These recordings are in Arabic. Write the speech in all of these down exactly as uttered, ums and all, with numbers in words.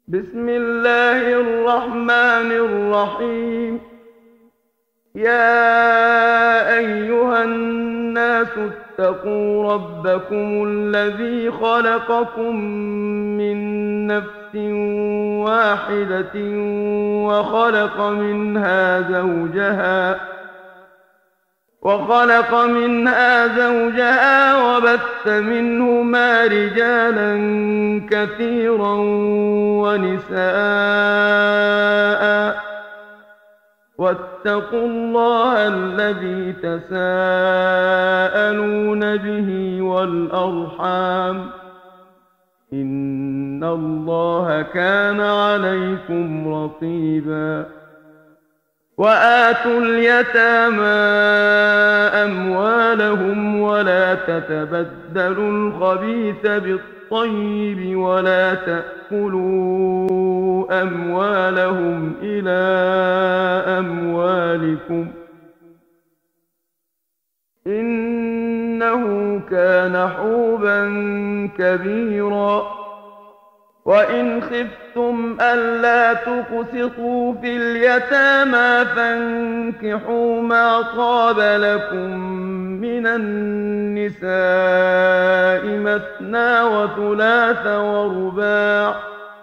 بسم الله الرحمن الرحيم. يا أيها الناس اتقوا ربكم الذي خلقكم من نفس واحدة وخلق منها زوجها وخلق منها زوجها وبث منهما رجالا كثيرا ونساء واتقوا الله الذي تساءلون به والأرحام إن الله كان عليكم رقيبا. وآتوا اليتامى أموالهم ولا تتبدلوا الخبيث بالطيب ولا تأكلوا أموالهم إلى أموالكم إنه كان حوبا كبيرا. وإن خفتم ألا تقسطوا في اليتامى فانكحوا ما طاب لكم من النساء مثنى وثلاث ورباع،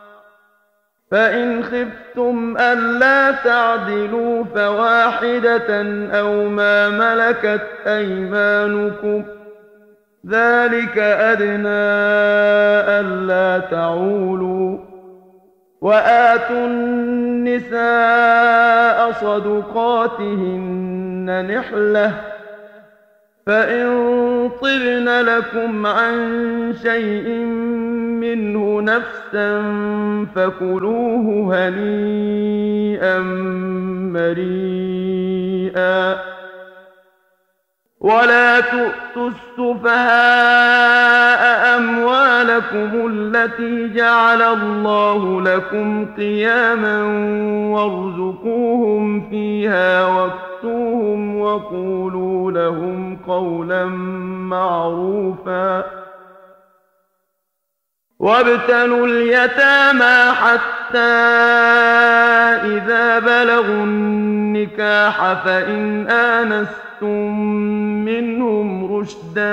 فإن خفتم ألا تعدلوا فواحدة أو ما ملكت أيمانكم ذلك أدنى ألا تعولوا. وآتوا النساء صدقاتهن نحلة، فإن طبن لكم عن شيء منه نفسا فكلوه هنيئا مريئا. ولا تؤتوا السفهاء أموالكم التي جعل الله لكم قياما وارزقوهم فيها واكسوهم وقولوا لهم قولا معروفا. وابتلوا اليتامى حتى إذا بلغوا النكاح فإن آنستم منهم رشدا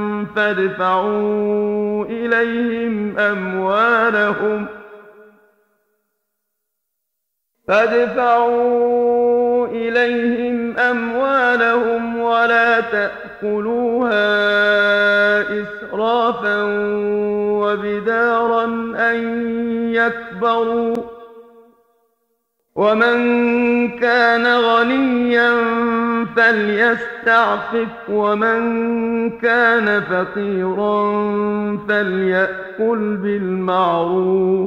فادفعوا إليهم أموالهم فادفعوا إليهم أموالهم ولا تأكلوها إسرافا وبدارا أن يكبروا. ومن كان غنيا فليستعفف ومن كان فقيرا فليأكل بالمعروف.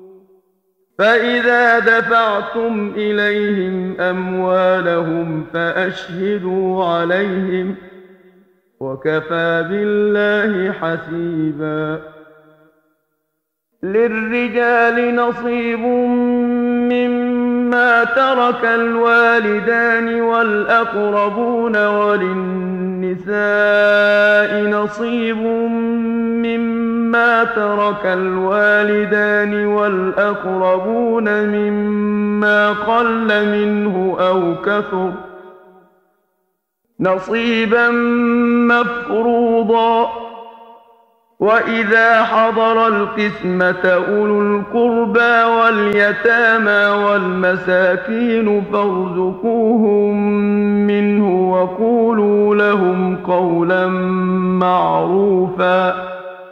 فإذا دفعتم إليهم أموالهم فأشهدوا عليهم وكفى بالله حسيبا. للرجال نصيب مما ترك الوالدان والأقربون وللنساء نصيب مما ترك الوالدان والأقربون مما قل منه أو كثر نصيبا مفروضا. وإذا حضر القسمة أولو القربى واليتامى والمساكين فارزقوهم منه وقولوا لهم قولا معروفا.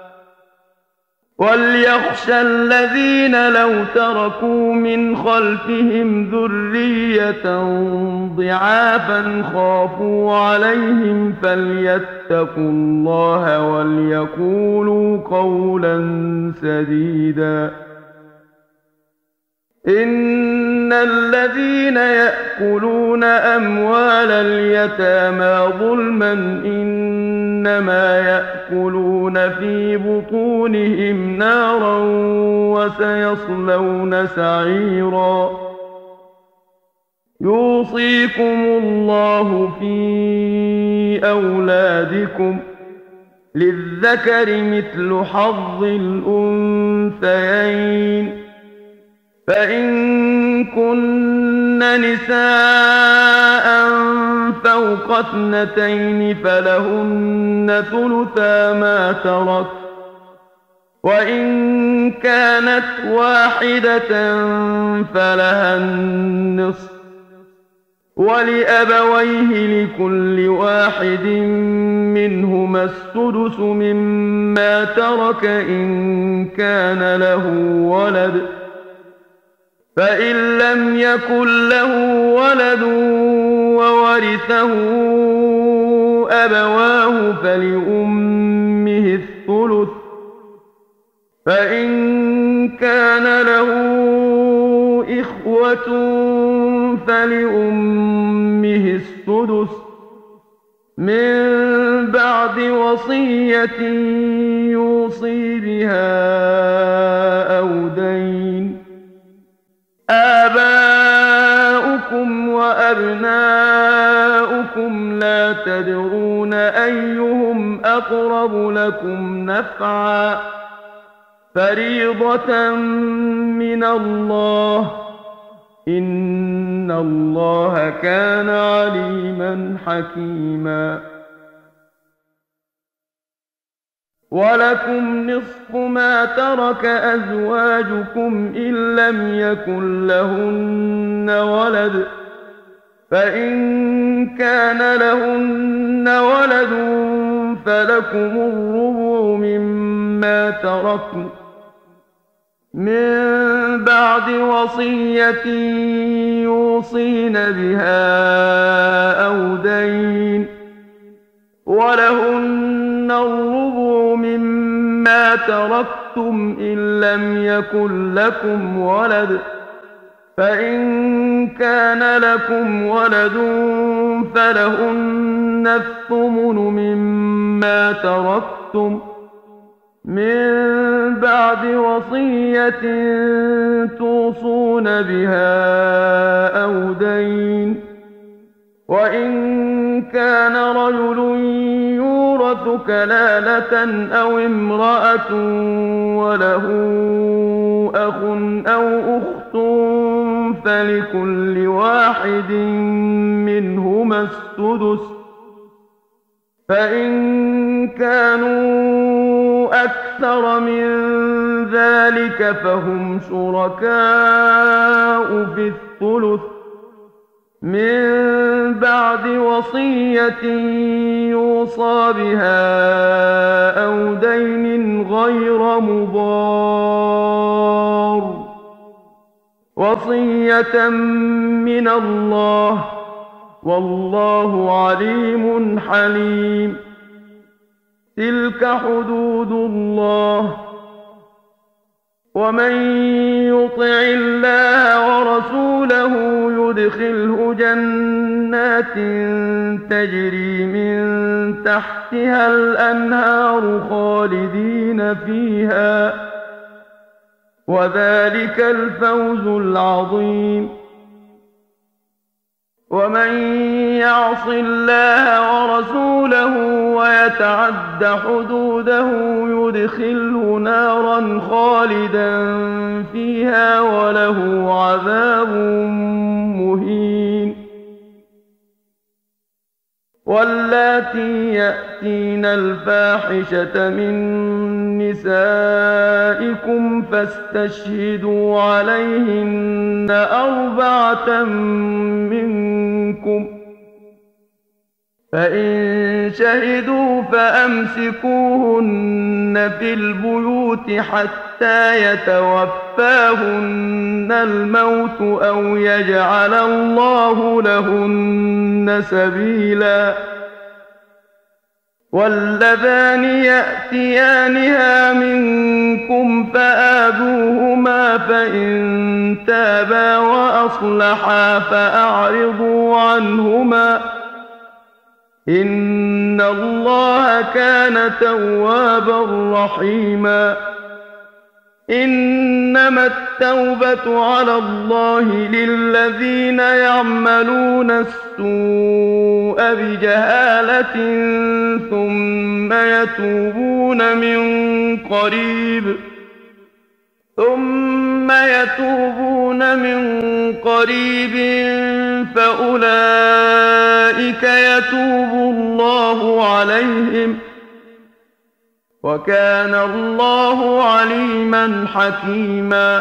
وليخشى الذين لو تركوا من خلفهم ذرية ضعافا خافوا عليهم فليتقوا الله وليقولوا قولا سديدا. إن الذين يأكلون أموال اليتامى ظلما إنما يأكلون في بطونهم نارا وسيصلون سعيرا. يوصيكم الله في أولادكم للذكر مثل حظ الأنثيين فإن كن نساء فوق اثنتين فلهن ثلثا ما ترك، وإن كانت واحدة فلها النصف، ولأبويه لكل واحد منهما السدس مما ترك إن كان له ولد، فإن لم يكن له ولد وورثه أبواه فلأمه الثلث، فإن كان له إخوة فلأمه السدس من بعد وصية يوصي بها أو دين. آباؤكم وأبناؤكم لا تدرون أيهم أقرب لكم نفعا، فريضة من الله، إن الله كان عليما حكيما. ولكم نصف ما ترك أزواجكم إن لم يكن لهن ولد، فإن كان لهن ولد فلكم الربع مما تركن من بعد وصية يوصين بها أو دين، ولهن الربع مما تركتم إن لم يكن لكم ولد، فإن كان لكم ولد فلهن الثمن مما تركتم من بعد وصية توصون بها أو دين. وإن كان رجل يورث كلالة أو امرأة وله أخ أو أخت فلكل واحد منهما السدس، فإن كانوا أكثر من ذلك فهم شركاء في الثلث من بعد وصية يوصى بها أو دين غير مضار، وصية من الله، والله عليم حليم. تلك حدود الله، ومن يطع الله ورسوله يدخله جنات تجري من تحتها الأنهار خالدين فيها، وذلك الفوز العظيم. ومن يعص الله ورسوله ويتعد حدوده يدخله نارا خالدا فيها وله عذاب مهين. واللاتي يأتين الفاحشة من نسائكم فاستشهدوا عليهن أربعة منكم، فإن شهدوا فأمسكوهن في البيوت حتى يتوفاهن الموت أو يجعل الله لهن سبيلا. واللذان يأتيانها منكم فآذوهما، فإن تابا وأصلحا فأعرضوا عنهما، إن الله كان توابا رحيما. إنما التوبة على الله للذين يعملون السوء بجهالة ثم يتوبون من قريب ثم يتوبون يتوبون من قريب فأولئك يتوب الله عليهم وكان الله عليما حكيما.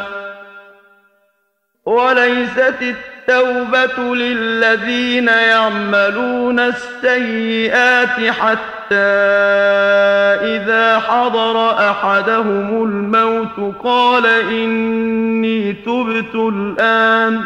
وليست التوبة للذين يعملون السيئات حتى إذا حضر أحدهم الموت قال إني تبت الآن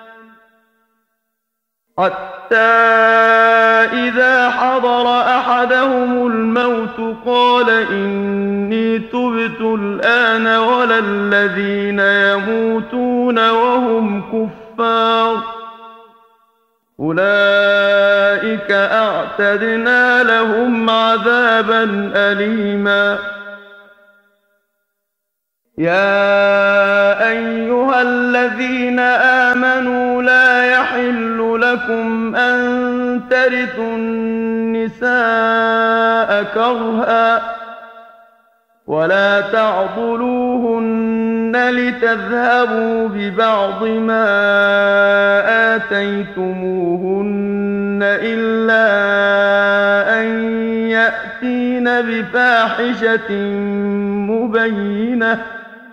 حتى إذا حضر أحدهم الموت قال إني تبت الآن ولا الذين يموتون وهم كفار أولئك أعتدنا لهم عذابا أليما. يا أيها الذين آمنوا لا يحل لكم أن ترثوا النساء كرها ولا تعضلوهن لتذهبوا ببعض ما آتيتموهن إلا أن يأتين بفاحشة مبينة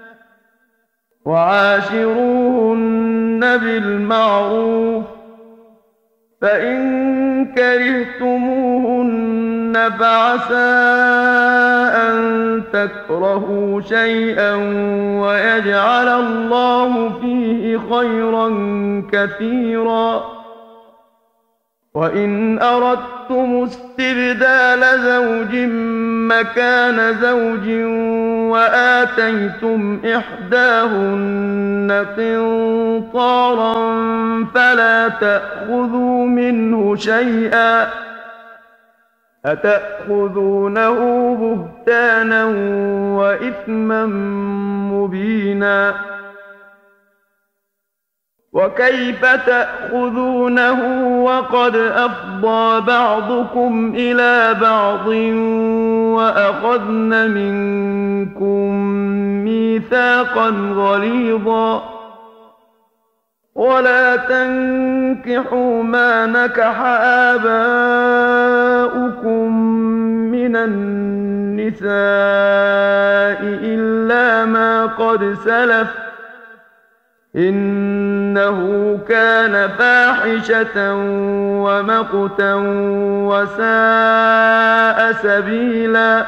وعاشروهن بالمعروف فإن كرهتموهن فعسى أن تكرهوا شيئا ويجعل الله فيه خيرا كثيرا. وإن أردتم استبدال زوج مكان زوج وآتيتم إحداهن قنطارا فلا تأخذوا منه شيئا أتأخذونه بهتانا وإثما مبينا. وكيف تأخذونه وقد أفضى بعضكم إلى بعض وأخذن منكم ميثاقا غليظا ولا تنكحوا ما نكح آباؤكم من النساء إلا ما قد سلف إنه كان فاحشة ومقتا وساء سبيلا.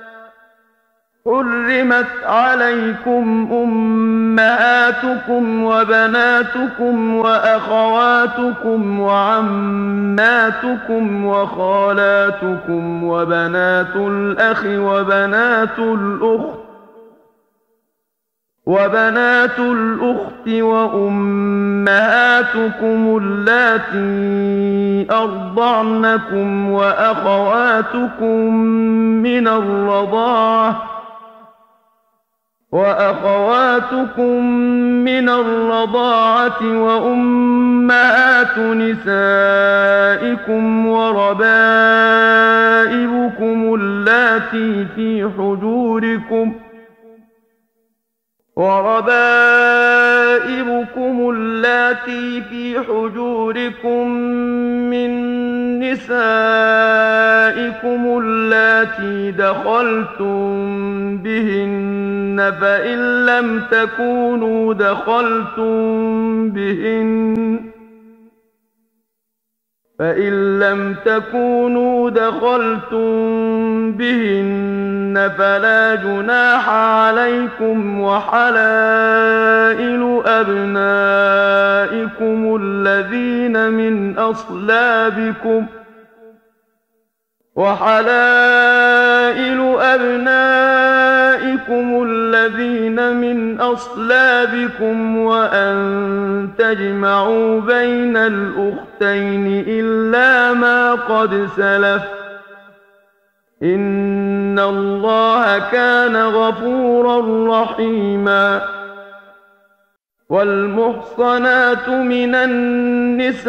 حرمت عليكم أمهاتكم وبناتكم وأخواتكم وعماتكم وخالاتكم وبنات الأخ وبنات الأخت وبنات الأخت وأمهاتكم اللاتي أرضعنكم وأخواتكم من الرضاعة وأخواتكم من الرضاعة وأمهات نسائكم وربائبكم اللاتي في حجوركم وربائبكم اللاتي في حجوركم من نسائكم اللاتي دخلتم بهن فإن لم تكونوا دخلتم بهن فإن لم تكونوا دخلتم بهن فلا جناح عليكم وحلائل أبنائكم الذين من أصلابكم وحلائل أبنائكم الذين من أصلابكم وأن تجمعوا بين الأختين إلا ما قد سلف إن الله كان غفورا رحيما. والمحصنات من النساء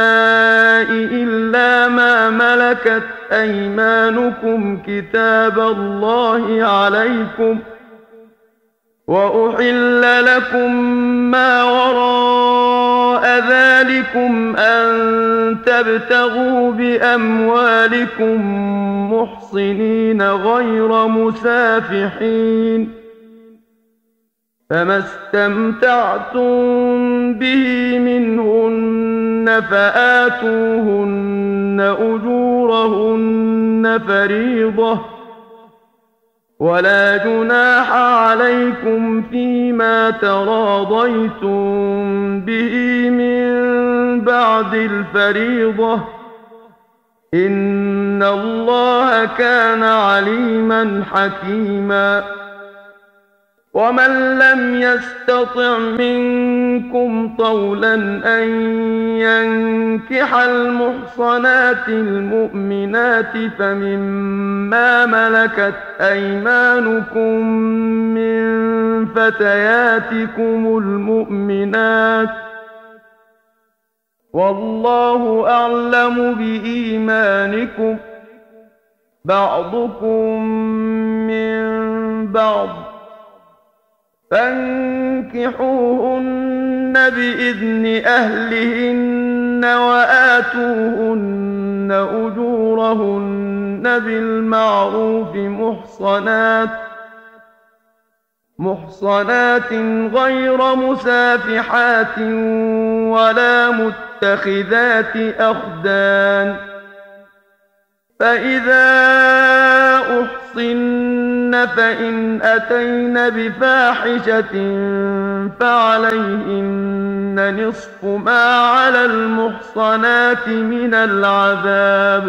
إلا ما ملكت أيمانكم كتاب الله عليكم وأحل لكم ما وراء ذلكم أن تبتغوا بأموالكم محصنين غير مسافحين، فما استمتعتم به منهن فآتوهن أجورهن فريضة، ولا جناح عليكم فيما تراضيتم به من بعد الفريضة، إن الله كان عليما حكيما. ومن لم يستطع منكم طولا أن ينكح المحصنات المؤمنات فمما ملكت أيمانكم من فتياتكم المؤمنات، والله أعلم بإيمانكم، بعضكم من بعض، فانكحوهن بإذن أهلهن وآتوهن أجورهن بالمعروف محصنات محصنات غير مسافحات ولا متخذات أخدان، فإذا أحصن فإن أتين بفاحشة فعليهن نصف ما على المحصنات من العذاب،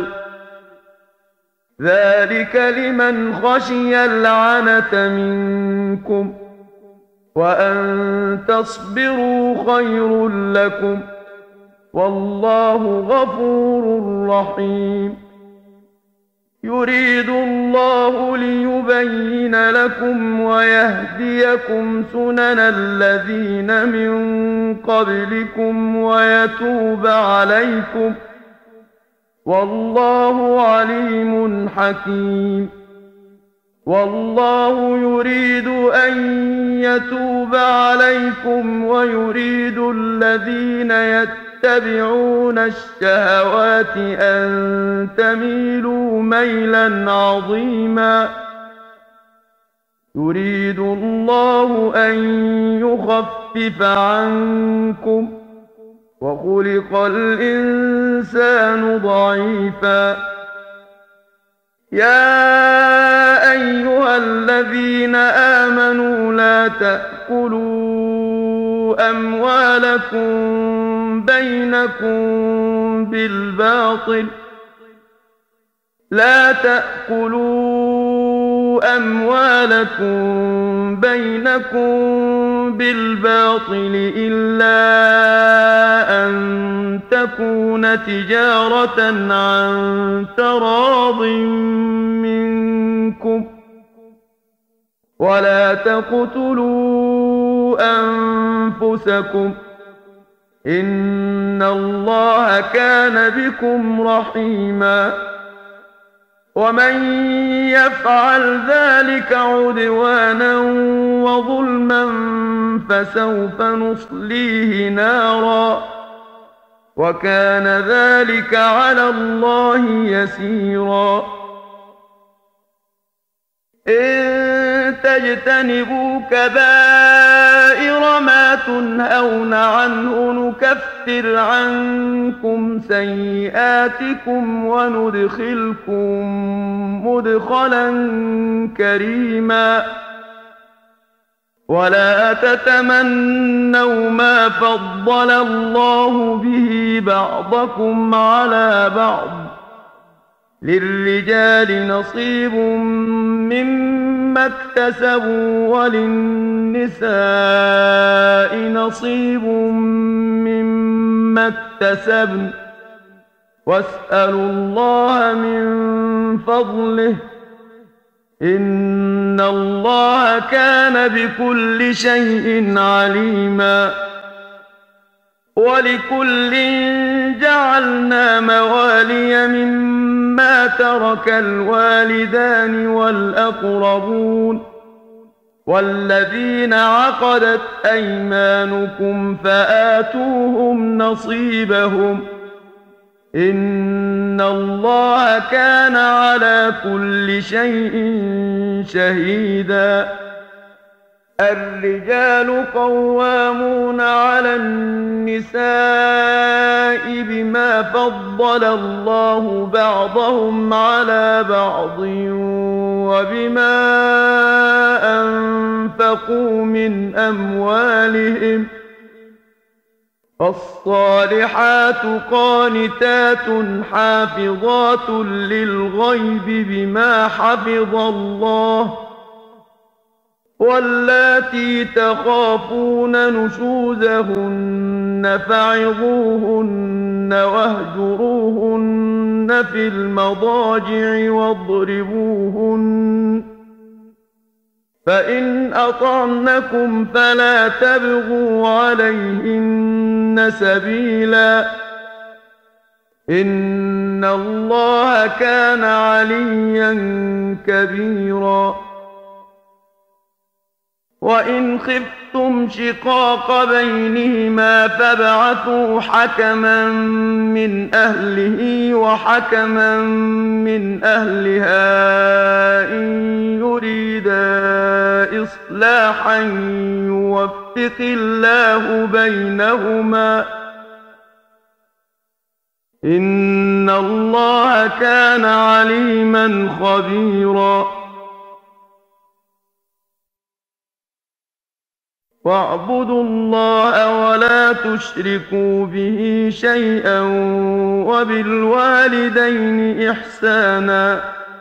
ذلك لمن خشي العنة منكم، وأن تصبروا خير لكم، والله غفور رحيم. يريد الله ليبين لكم ويهديكم سنن الذين من قبلكم ويتوب عليكم، والله عليم حكيم. والله يريد أن يتوب عليكم ويريد الذين يتبعون الشهوات أن تميلوا ميلا عظيما. يريد الله أن يخفف عنكم، وخلق الإنسان ضعيفا. يا أيها الذين آمنوا لا تأكلوا أموالكم بينكم بالباطل لا تأكلوا أموالكم بينكم بالباطل إلا أن تكون تجارة عن تراض منكم، ولا تقتلوا أنفسكم، إن الله كان بكم رحيما. ومن يفعل ذلك عدوانا وظلما فسوف نصليه نارا، وكان ذلك على الله يسيرا. إن تجتنبوا كبائر ما تنهون عنه نكفر عنكم سيئاتكم وندخلكم مدخلا كريما. ولا تتمنوا ما فضل الله به بعضكم على بعض، للرجال نصيب مما اكتسبوا وللنساء نصيب مما اكتسبن، واسألوا الله من فضله، إن الله كان بكل شيء عليما. ولكل جعلنا موالي مما ترك الوالدان والأقربون، والذين عقدت أيمانكم فآتوهم نصيبهم إن الله كان على كل شيء شهيدا. الرجال قوامون على النساء بما فضل الله بعضهم على بعض وبما أنفقوا من أموالهم فالصالحات قانتات حافظات للغيب بما حفظ الله واللاتي تخافون نشوزهن فعظوهن واهجروهن في المضاجع واضربوهن فإن أطعنكم فلا تبغوا عليهن سبيلا إن الله كان عليا كبيرا. وإن خفتم شقاق بينهما فابعثوا حكما من أهله وحكما من أهلها إن يريدا إصلاحا يوفق الله بينهما إن الله كان عليما خبيرا. واعبدوا الله ولا تشركوا به شيئا وبالوالدين إحسانا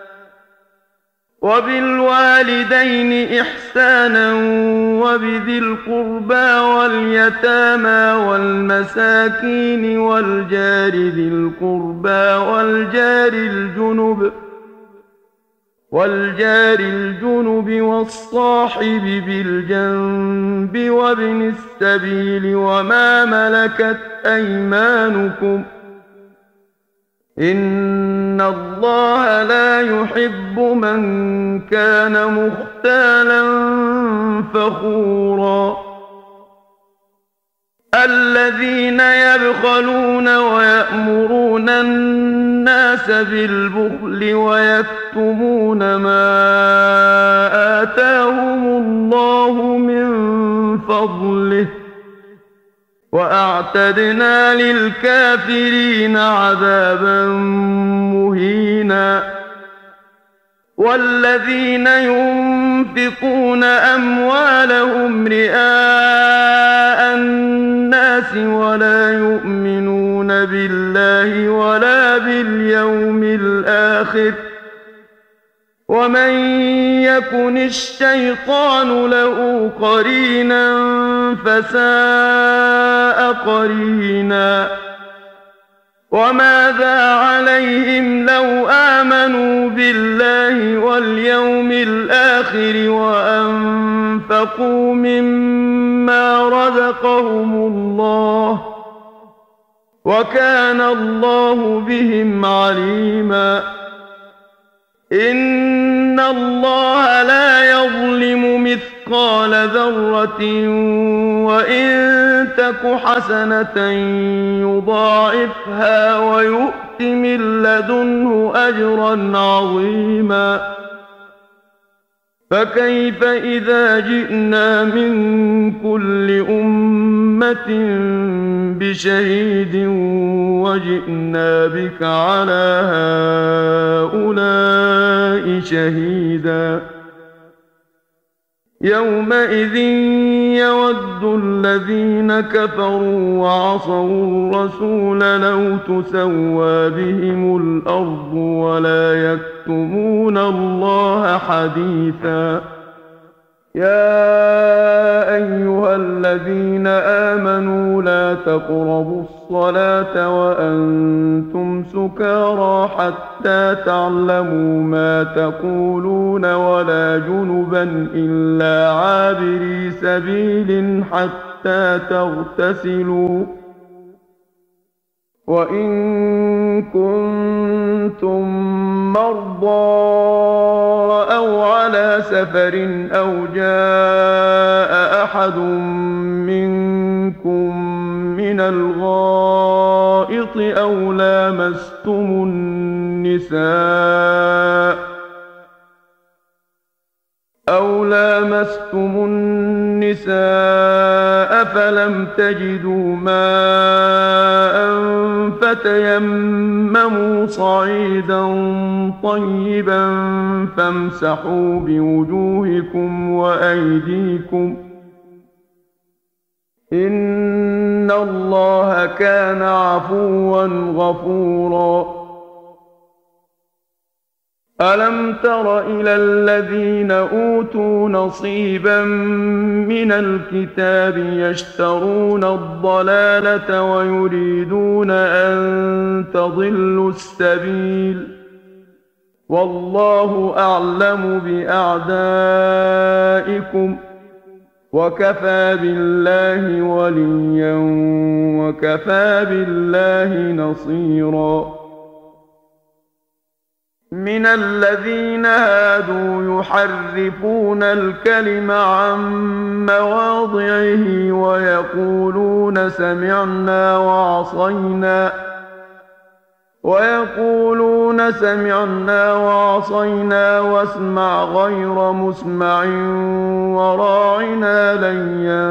وبالوالدين إحسانا وبذي القربى واليتامى والمساكين والجار ذي القربى والجار الجنب والجار الجنب والصاحب بالجنب وابن السبيل وما ملكت أيمانكم إن الله لا يحب من كان مختالا فخورا. الذين يبخلون ويأمرون الناس بالبخل ويكتمون ما آتاهم الله من فضله وأعتدنا للكافرين عذابا مهينا. والذين ينفقون أموالهم رئاء الناس ولا يؤمنون بالله ولا باليوم الآخر ومن يكن الشيطان له قرينا فساء قرينا. وماذا عليهم لو آمنوا بالله واليوم الآخر وأنفقوا مما رزقهم الله وكان الله بهم عليما. إن الله لا يظلم مثقال ذرة وإن تك حسنة يضاعفها ويؤت من لدنه أجرا عظيما. فكيف إذا جئنا من كل أمة بشهيد وجئنا بك على هؤلاء شهيدا. يومئذ يود الذين كفروا وعصوا الرسول لو تسوى بهم الأرض ولا يكتمون الله حديثا. يا أيها الذين آمنوا لا تقربوا الصلاة وأنتم سكارى حتى تعلموا ما تقولون ولا جنبا إلا عابري سبيل حتى تغتسلوا وإن كنتم مرضى أو على سفر أو جاء أحد منكم من الغائط أو لامستم النساء أو لامستم النساء فلم تجدوا ماء فتيمموا صعيدا طيبا فامسحوا بوجوهكم وأيديكم إن الله كان عفوا غفورا. ألم تر إلى الذين أوتوا نصيبا من الكتاب يشترون الضلالة ويريدون أن تضلوا السبيل والله أعلم بأعدائكم وكفى بالله وليا وكفى بالله نصيرا. من الذين هادوا يحرفون الكلم عن مواضعه ويقولون سمعنا وعصينا ويقولون سمعنا وعصينا واسمع غير مسمع وراعنا ليا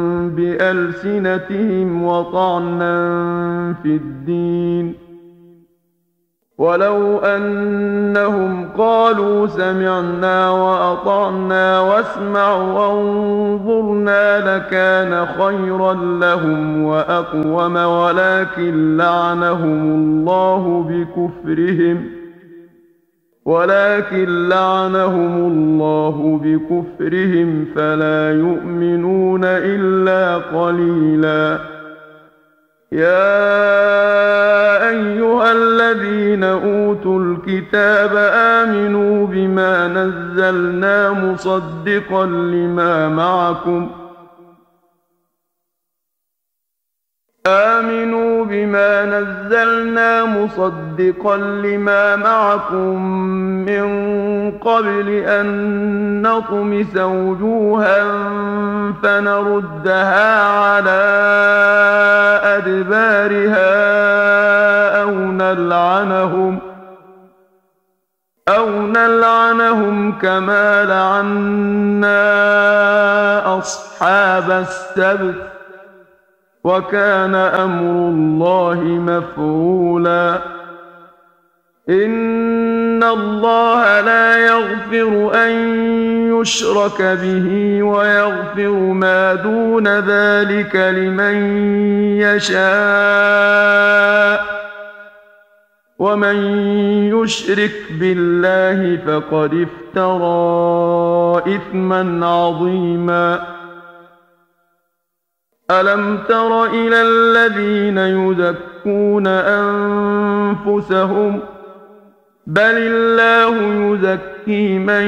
بألسنتهم وطعنا في الدين ولو أنهم قالوا سمعنا وأطعنا واسمع وانظرنا لكان خيرا لهم وأقوم ولكن لعنهم الله بكفرهم ولكن لعنهم الله بكفرهم فلا يؤمنون إلا قليلا. يا أيها الذين أوتوا الكتاب آمنوا بما نزلنا مصدقا لما معكم آمنوا بما نزلنا مصدقا لما معكم من قبل أن نطمس وجوها فنردها على أدبارها أو نلعنهم أو نلعنهم كما لعنا أصحاب السبت وكان أمر الله مفعولا. إن الله لا يغفر أن يشرك به ويغفر ما دون ذلك لمن يشاء ومن يشرك بالله فقد افترى إثما عظيما. ألم تر إلى الذين يزكون أنفسهم بل الله يزكي من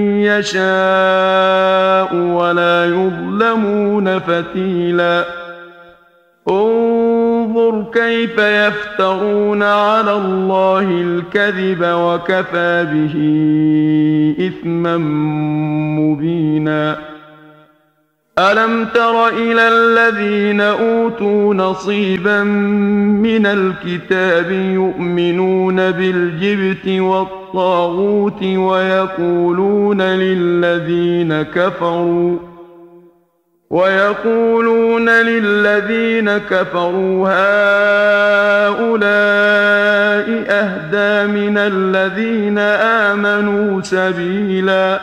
يشاء ولا يظلمون فتيلا. انظر كيف يفترون على الله الكذب وكفى به إثما مبينا. ألم تر إلى الذين أوتوا نصيبا من الكتاب يؤمنون بالجبت والطاغوت ويقولون للذين كفروا ويقولون للذين كفروا هؤلاء أهدى من الذين آمنوا سبيلا.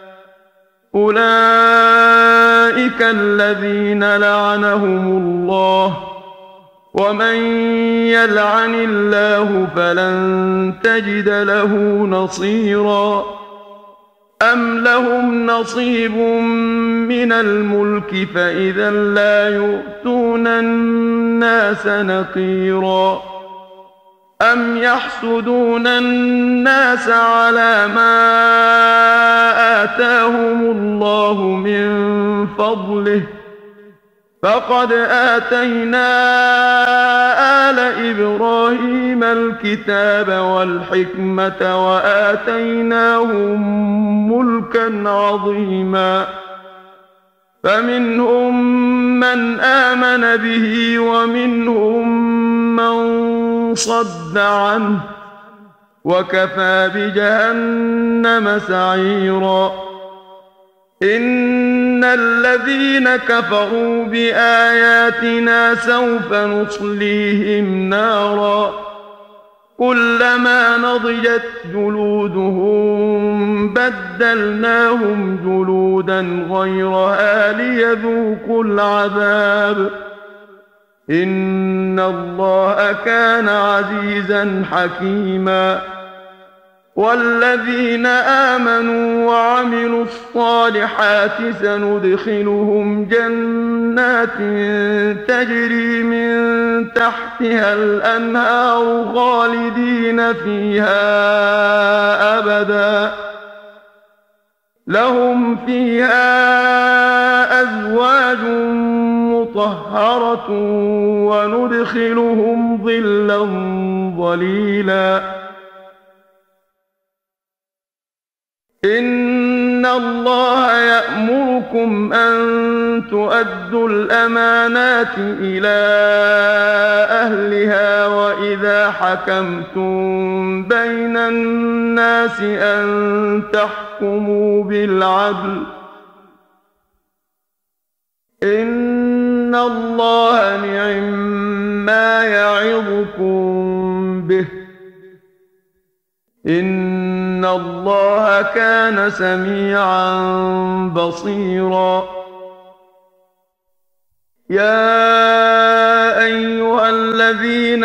أولئك الذين لعنهم الله ومن يلعن الله فلن تجد له نصيرا. أم لهم نصيب من الملك فإذا لا يؤتون الناس نقيرا. أم يحسدون الناس على ما آتاهم الله من فضله فقد آتينا آل إبراهيم الكتاب والحكمة وآتيناهم ملكا عظيما فمنهم من آمن به ومنهم من صد عنه وكفى بجهنم سعيرا إن الذين كفروا بآياتنا سوف نصليهم نارا كلما نضجت جلودهم بدلناهم جلودا غيرها ليذوقوا العذاب إن الله كان عزيزا حكيما والذين آمنوا وعملوا الصالحات سندخلهم جنات تجري من تحتها الأنهار خالدين فيها أبدا لهم فيها أزواج مطهرة وندخلهم ظلا ظليلا إن الله يأمركم أن تؤدوا الأمانات إلى أهلها وإذا حكمتم بين الناس أن تحكموا بالعدل إن الله نعما يعظكم به إن الله كان سميعا بصيرا يا أيها الذين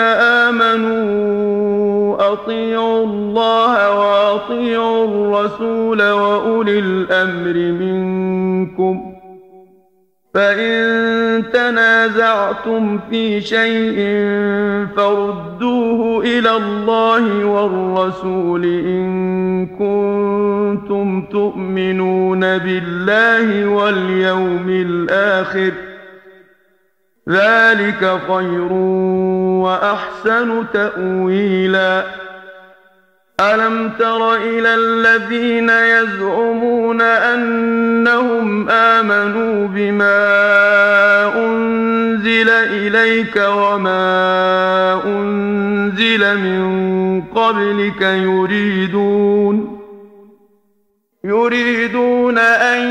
آمنوا أطيعوا الله وأطيعوا الرسول وأولي الأمر منكم فإن تنازعتم في شيء فردوه إلى الله والرسول إن كنتم تؤمنون بالله واليوم الآخر ذلك خير وأحسن تأويلا ألم تر إلى الذين يزعمون أنهم آمنوا بما أنزل إليك وما أنزل من قبلك يريدون يريدون أن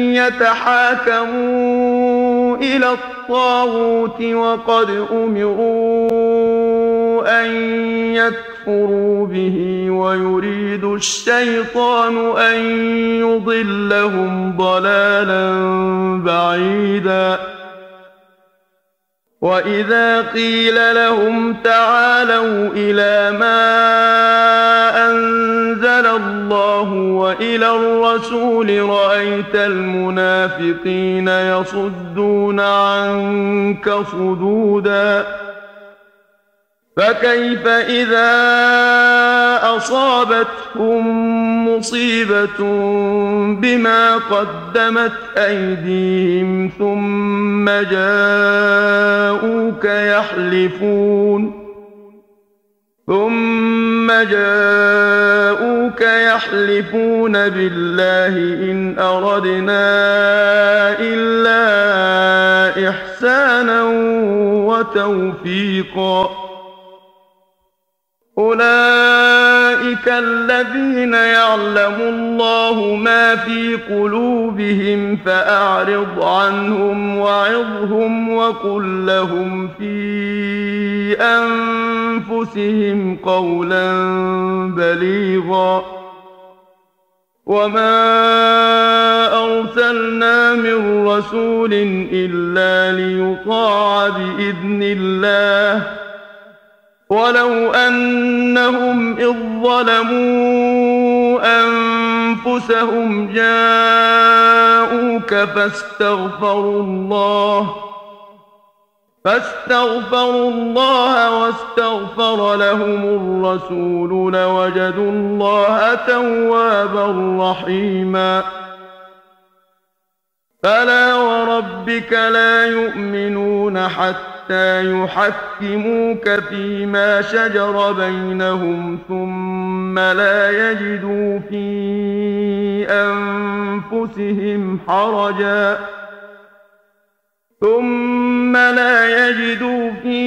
يتحاكموا إلى الطاغوت وقد أمروا أن يكفروا به ويريد الشيطان أن يضلهم ضلالا بعيدا وإذا قيل لهم تعالوا إلى ما أنزل الله وإلى الرسول رأيت المنافقين يصدون عنك صدودا فكيف إذا أصابتهم مصيبة بما قدمت أيديهم ثم جاءوك يحلفون ثم جاءوك يحلفون بالله إن أردنا إلا إحسانا وتوفيقا أولئك الذين يعلم الله ما في قلوبهم فأعرض عنهم وعظهم وقل لهم في أنفسهم قولا بليغا وما أرسلنا من رسول إلا ليطاع بإذن الله ولو أنهم إذ ظلموا أنفسهم جاءوك فاستغفروا الله فاستغفروا الله واستغفر لهم الرسول لوجدوا الله توابا رحيما فلا وربك لا يؤمنون حتى يحكموك فيما شجر بينهم ثم لا يجدوا في أنفسهم حرجا ثم لا يجدوا في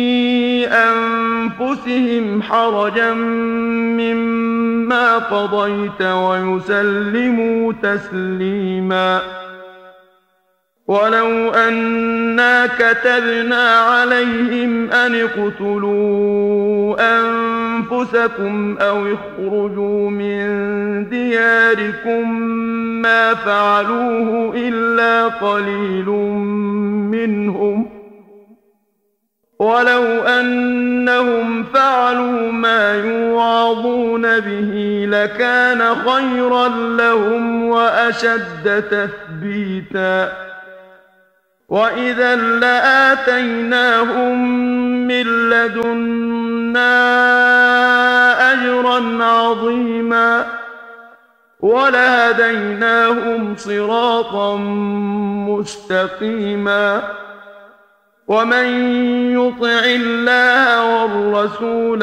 أنفسهم حرجا مما قضيت ويسلموا تسليما ولو أنا كتبنا عليهم أن اقتلوا أنفسكم أو اخرجوا من دياركم ما فعلوه إلا قليل منهم ولو أنهم فعلوا ما يوعظون به لكان خيرا لهم وأشد تثبيتا وإذا لآتيناهم من لدنا أجرا عظيما ولهديناهم صراطا مستقيما ومن يطع الله والرسول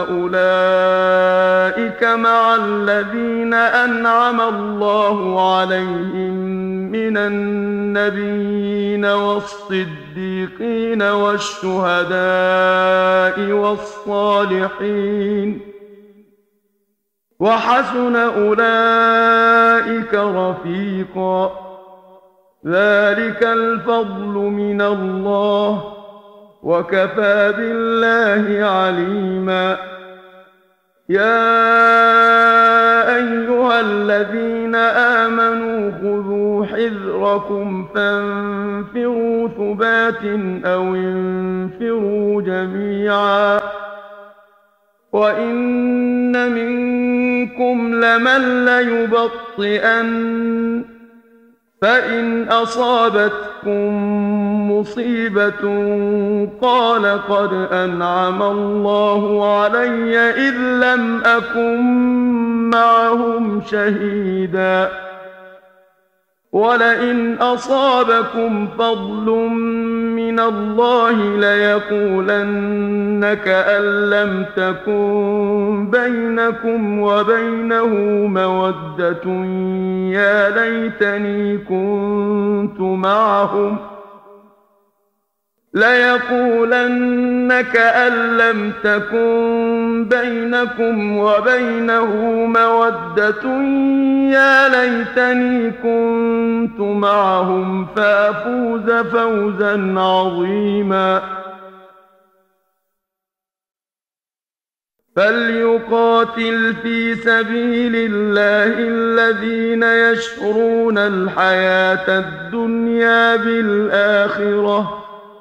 فأولئك مع الذين أنعم الله عليهم من النبيين والصديقين والشهداء والصالحين وحسن أولئك رفيقا ذلك الفضل من الله وكفى بالله عليما يا أيها الذين آمنوا خذوا حذركم فانفروا ثبات أو انفروا جميعا وإن منكم لمن ليبطئن فإن أصابتكم مصيبة قال قد أنعم الله علي إذ لم أكن معهم شهيدا ولئن أصابكم فضل من الله ليقولن كأن لم تكن بينكم وبينه مودة يا ليتني كنت معهم ليقولن كأن لم تكن بينكم وبينه مودة يا ليتني كنت معهم فأفوز فوزا عظيما فليقاتل في سبيل الله الذين يشرون الحياة الدنيا بالآخرة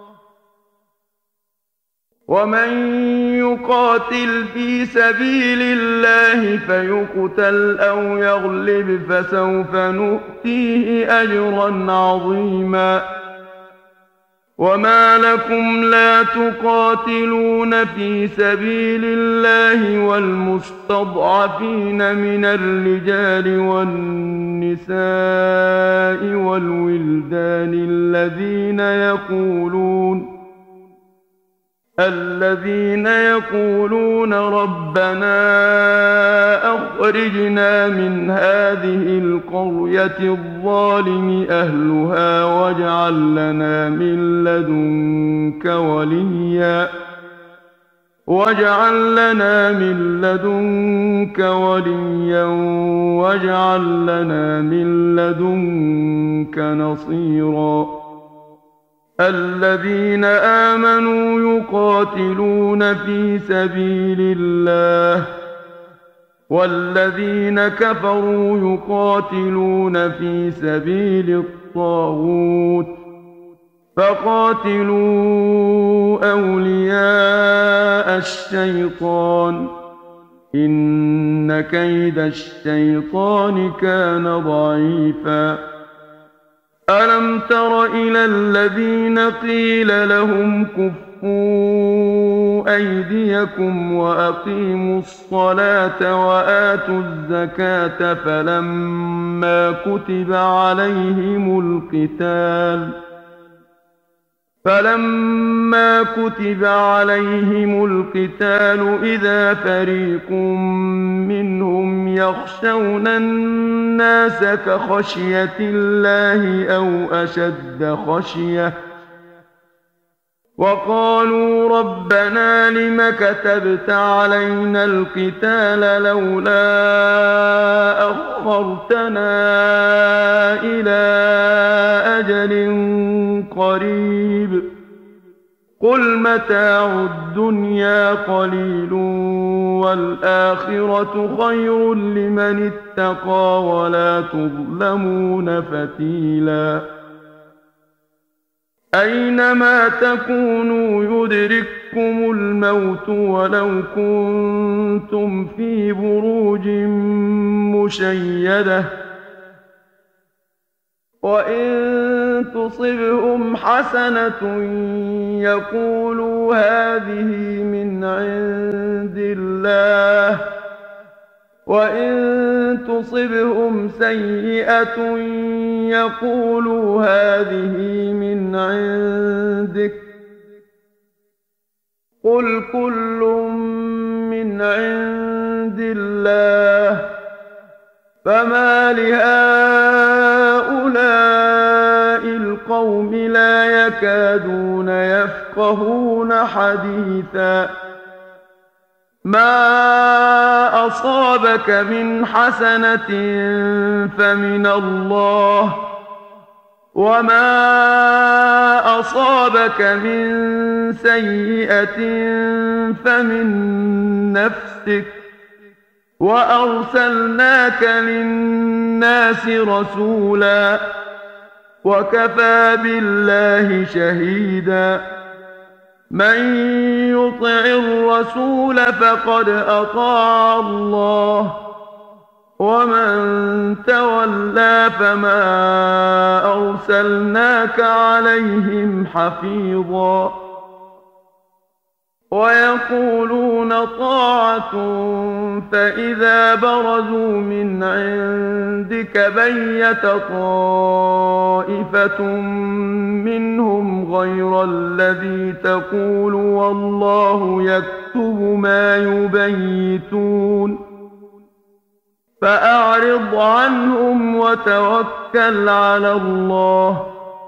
ومن يقاتل في سبيل الله فيقتل أو يغلب فسوف نؤتيه أجرا عظيما وما لكم لا تقاتلون في سبيل الله والمستضعفين من الرجال والنساء والولدان الذين يقولون الذين يقولون ربنا أخرجنا من هذه القرية الظالم أهلها واجعل لنا من لدنك وليا واجعل لنا من لدنك وليا واجعل لنا من لدنك نصيرا الذين آمنوا يقاتلون في سبيل الله والذين كفروا يقاتلون في سبيل الطاغوت فقاتلوا أولياء الشيطان إن كيد الشيطان كان ضعيفا ألم تر إلى الذين قيل لهم كفوا أيديكم وأقيموا الصلاة وآتوا الزكاة فلما كتب عليهم القتال فلما كتب عليهم القتال إذا فريق منهم يخشون الناس كخشية الله أو أشد خشية وقالوا ربنا لم كتبت علينا القتال لولا أخرتنا إلى أجل قريب قل متاع الدنيا قليل والآخرة خير لمن اتقى ولا تظلمون فتيلا أينما تكونوا يدرككم الموت ولو كنتم في بروج مشيدة وإن تصبهم حسنة يقولوا هذه من عند الله وإن تصبهم سيئة يقولوا هذه من عندك قل كل من عند الله فما لهؤلاء القوم لا يكادون يفقهون حديثا ما أصابك من حسنة فمن الله وما أصابك من سيئة فمن نفسك وأرسلناك للناس رسولا وكفى بالله شهيدا من يطع الرسول فقد أطاع الله ومن تولى فما أرسلناك عليهم حفيظا ويقولون طاعة فإذا برزوا من عندك بيت طائفة منهم غير الذي تقول والله يكتب ما يبيتون فأعرض عنهم وتوكل على الله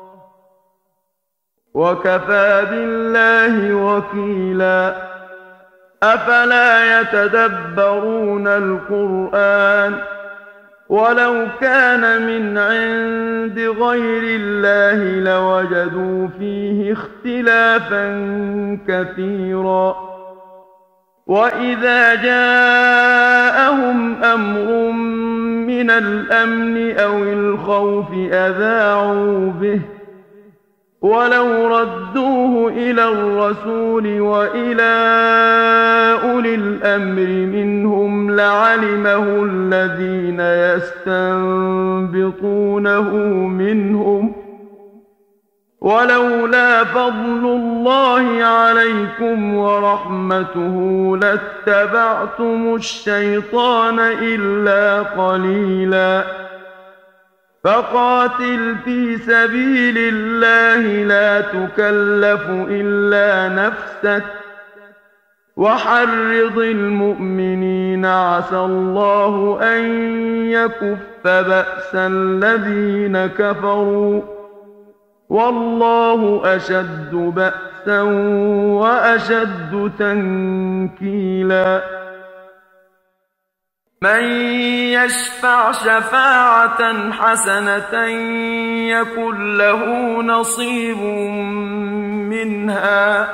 وكفى بالله وكيلا أفلا يتدبرون القرآن ولو كان من عند غير الله لوجدوا فيه اختلافا كثيرا وإذا جاءهم أمر من الأمن أو الخوف أذاعوا به ولو ردوه إلى الرسول وإلى أولي الأمر منهم لعلمه الذين يستنبطونه منهم ولولا فضل الله عليكم ورحمته لاتبعتم الشيطان إلا قليلا فقاتل في سبيل الله لا تكلف إلا نفسك وحرض المؤمنين عسى الله أن يكف بأس الذين كفروا والله أشد بأسا وأشد تنكيلا من يشفع شفاعة حسنة يكن له نصيب منها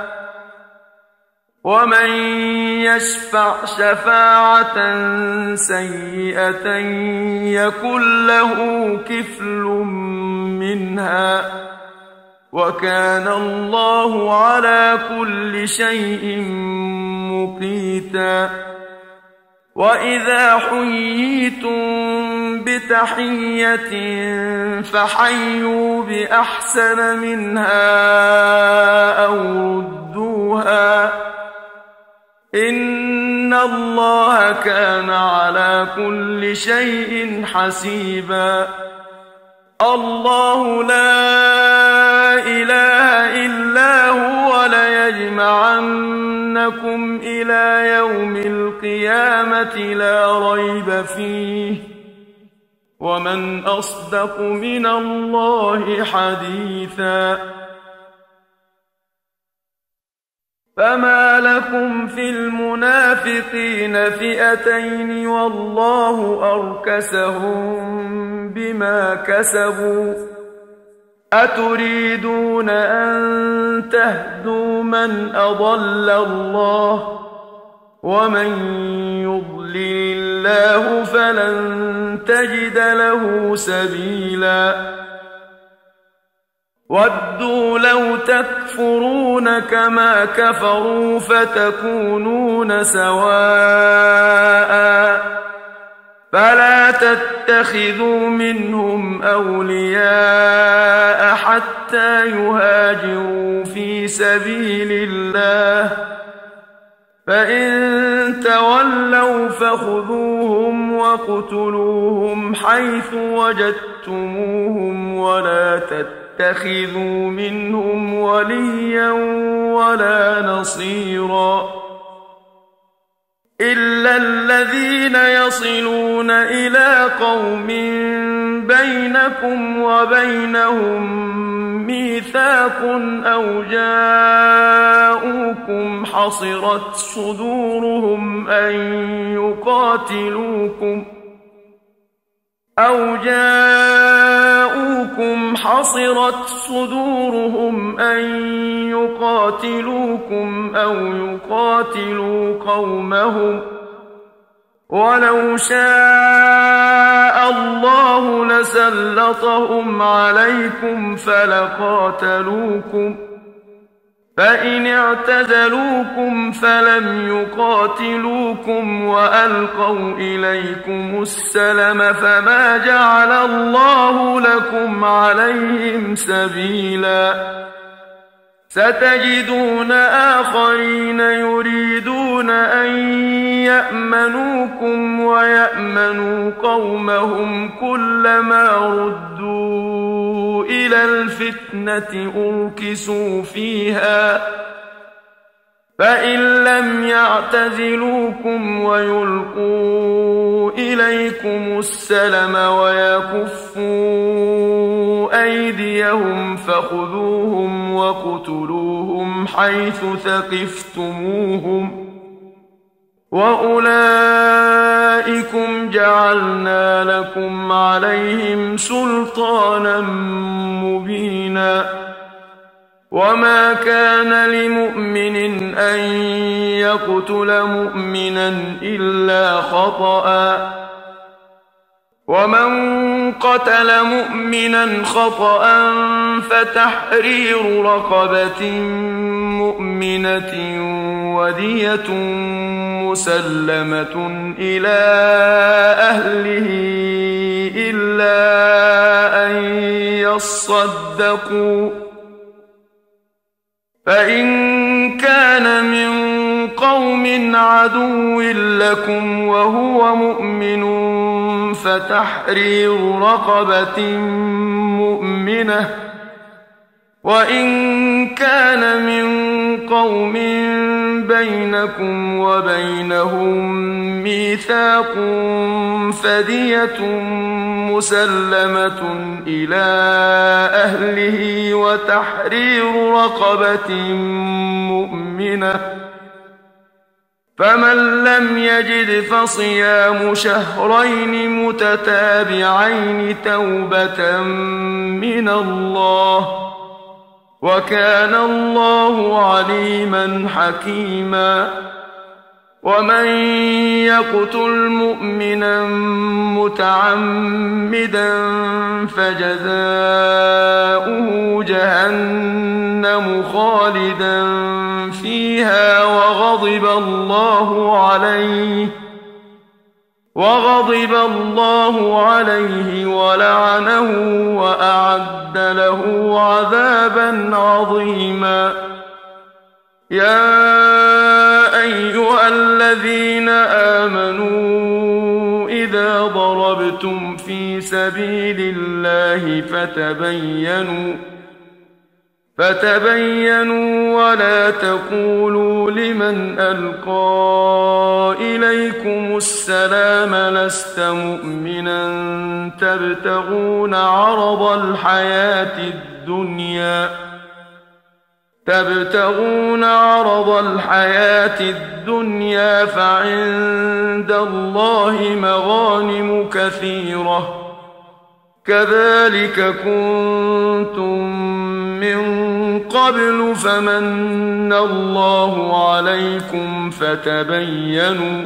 ومن يشفع شفاعة سيئة يكن له كفل منها وكان الله على كل شيء مقيتا وإذا حييتم بتحية فحيوا بأحسن منها أو ردوها إن الله كان على كل شيء حسيبا. الله لا إله إلا هو ليجمعنكم إلى يوم القيامة لا ريب فيه ومن أصدق من الله حديثا. فما لكم في المنافقين فئتين والله أركسهم بما كسبوا أتريدون أن تهدوا من أضل الله ومن يضلل الله فلن تجد له سبيلا. ودوا لو تكفرون كما كفروا فتكونون سواء فلا تتخذوا منهم أولياء حتى يهاجروا في سبيل الله فإن تولوا فخذوهم وقتلوهم حيث وجدتموهم ولا تتخذوا منهم وليا ولا نصيرا إلا الذين يصلون إلى قوم بينكم وبينهم ميثاق أو جاءوكم حصرت صدورهم أن يقاتلوكم أو جاءوكم حصرت صدورهم أن يقاتلوكم أو يقاتلوا قومهم ولو شاء الله لسلطهم عليكم فلقاتلوكم فإن اعتزلوكم فلم يقاتلوكم وألقوا إليكم السلم فما جعل الله لكم عليهم سبيلا. ستجدون آخرين يريدون أن يأمنوكم ويأمنوا قومهم كلما ردوا إلى الفتنة أركسوا فيها فإن لم يعتزلوكم ويلقوا إليكم السلم ويكفوا أيديهم فخذوهم وقتلوهم حيث ثقفتموهم وأولئكم جعلنا لكم عليهم سلطانا مبينا. وما كان لمؤمن أن يقتل مؤمنا إلا خطأ ومن قتل مؤمنا خطأ فتحرير رقبة مؤمنة ودية مسلمة إلى أهله إلا أن يصدقوا فإن كان من قوم عدو لكم وهو مؤمن فتحرير رقبة مؤمنة وإن كان من قوم بينكم وبينهم ميثاق فدية مسلمة إلى أهله وتحرير رقبة مؤمنة فمن لم يجد فصيام شهرين متتابعين توبة من الله وكان الله عليما حكيما. ومن يقتل مؤمنا متعمدا فجزاؤه جهنم خالدا فيها وغضب الله عليه وغضب الله عليه ولعنه وأعد له عذابا عظيما. يا أيها الذين آمنوا إذا ضربتم في سبيل الله فتبينوا فتبينوا ولا تقولوا لمن ألقى إليكم السلام لست مؤمنا تبتغون عرض الحياة الدنيا تبتغون عرض الحياة الدنيا فعند الله مغانم كثيرة كذلك كنتم من قبل فمن الله عليكم فتبينوا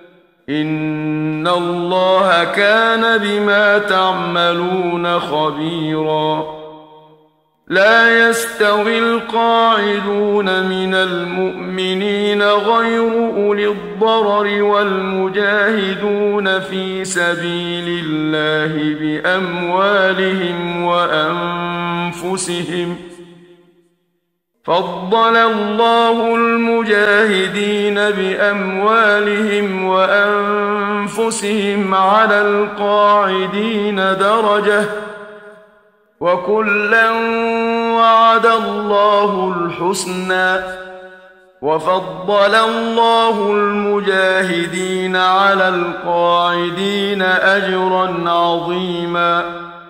إن الله كان بما تعملون خبيرا. لا يستوي القاعدون من المؤمنين غير أولي الضرر والمجاهدون في سبيل الله بأموالهم وأنفسهم فضل الله المجاهدين بأموالهم وأنفسهم على القاعدين درجة وكلا وعد الله الحسنى وفضل الله المجاهدين على القاعدين أجرا عظيما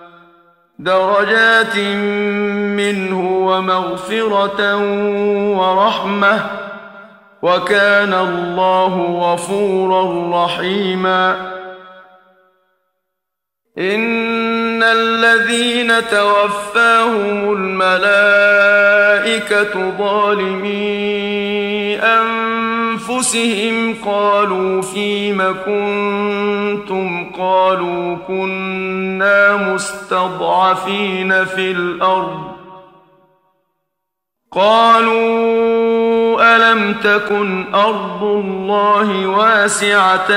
درجات منه ومغفرة ورحمة وكان الله غفورا رحيما. إن الذين توفاهم الملائكة ظالمي أنفسهم قالوا فيم كنتم قالوا كنا مستضعفين في الأرض قالوا ألم تكن أرض الله واسعة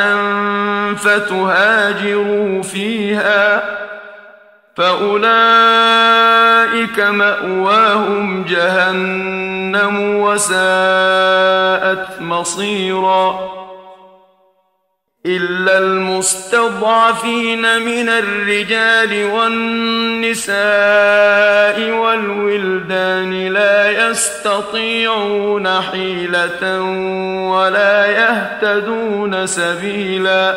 فتهاجروا فيها فأولئك مأواهم جهنم وساءت مصيرا. إلا المستضعفين من الرجال والنساء والولدان لا يستطيعون حيلة ولا يهتدون سبيلا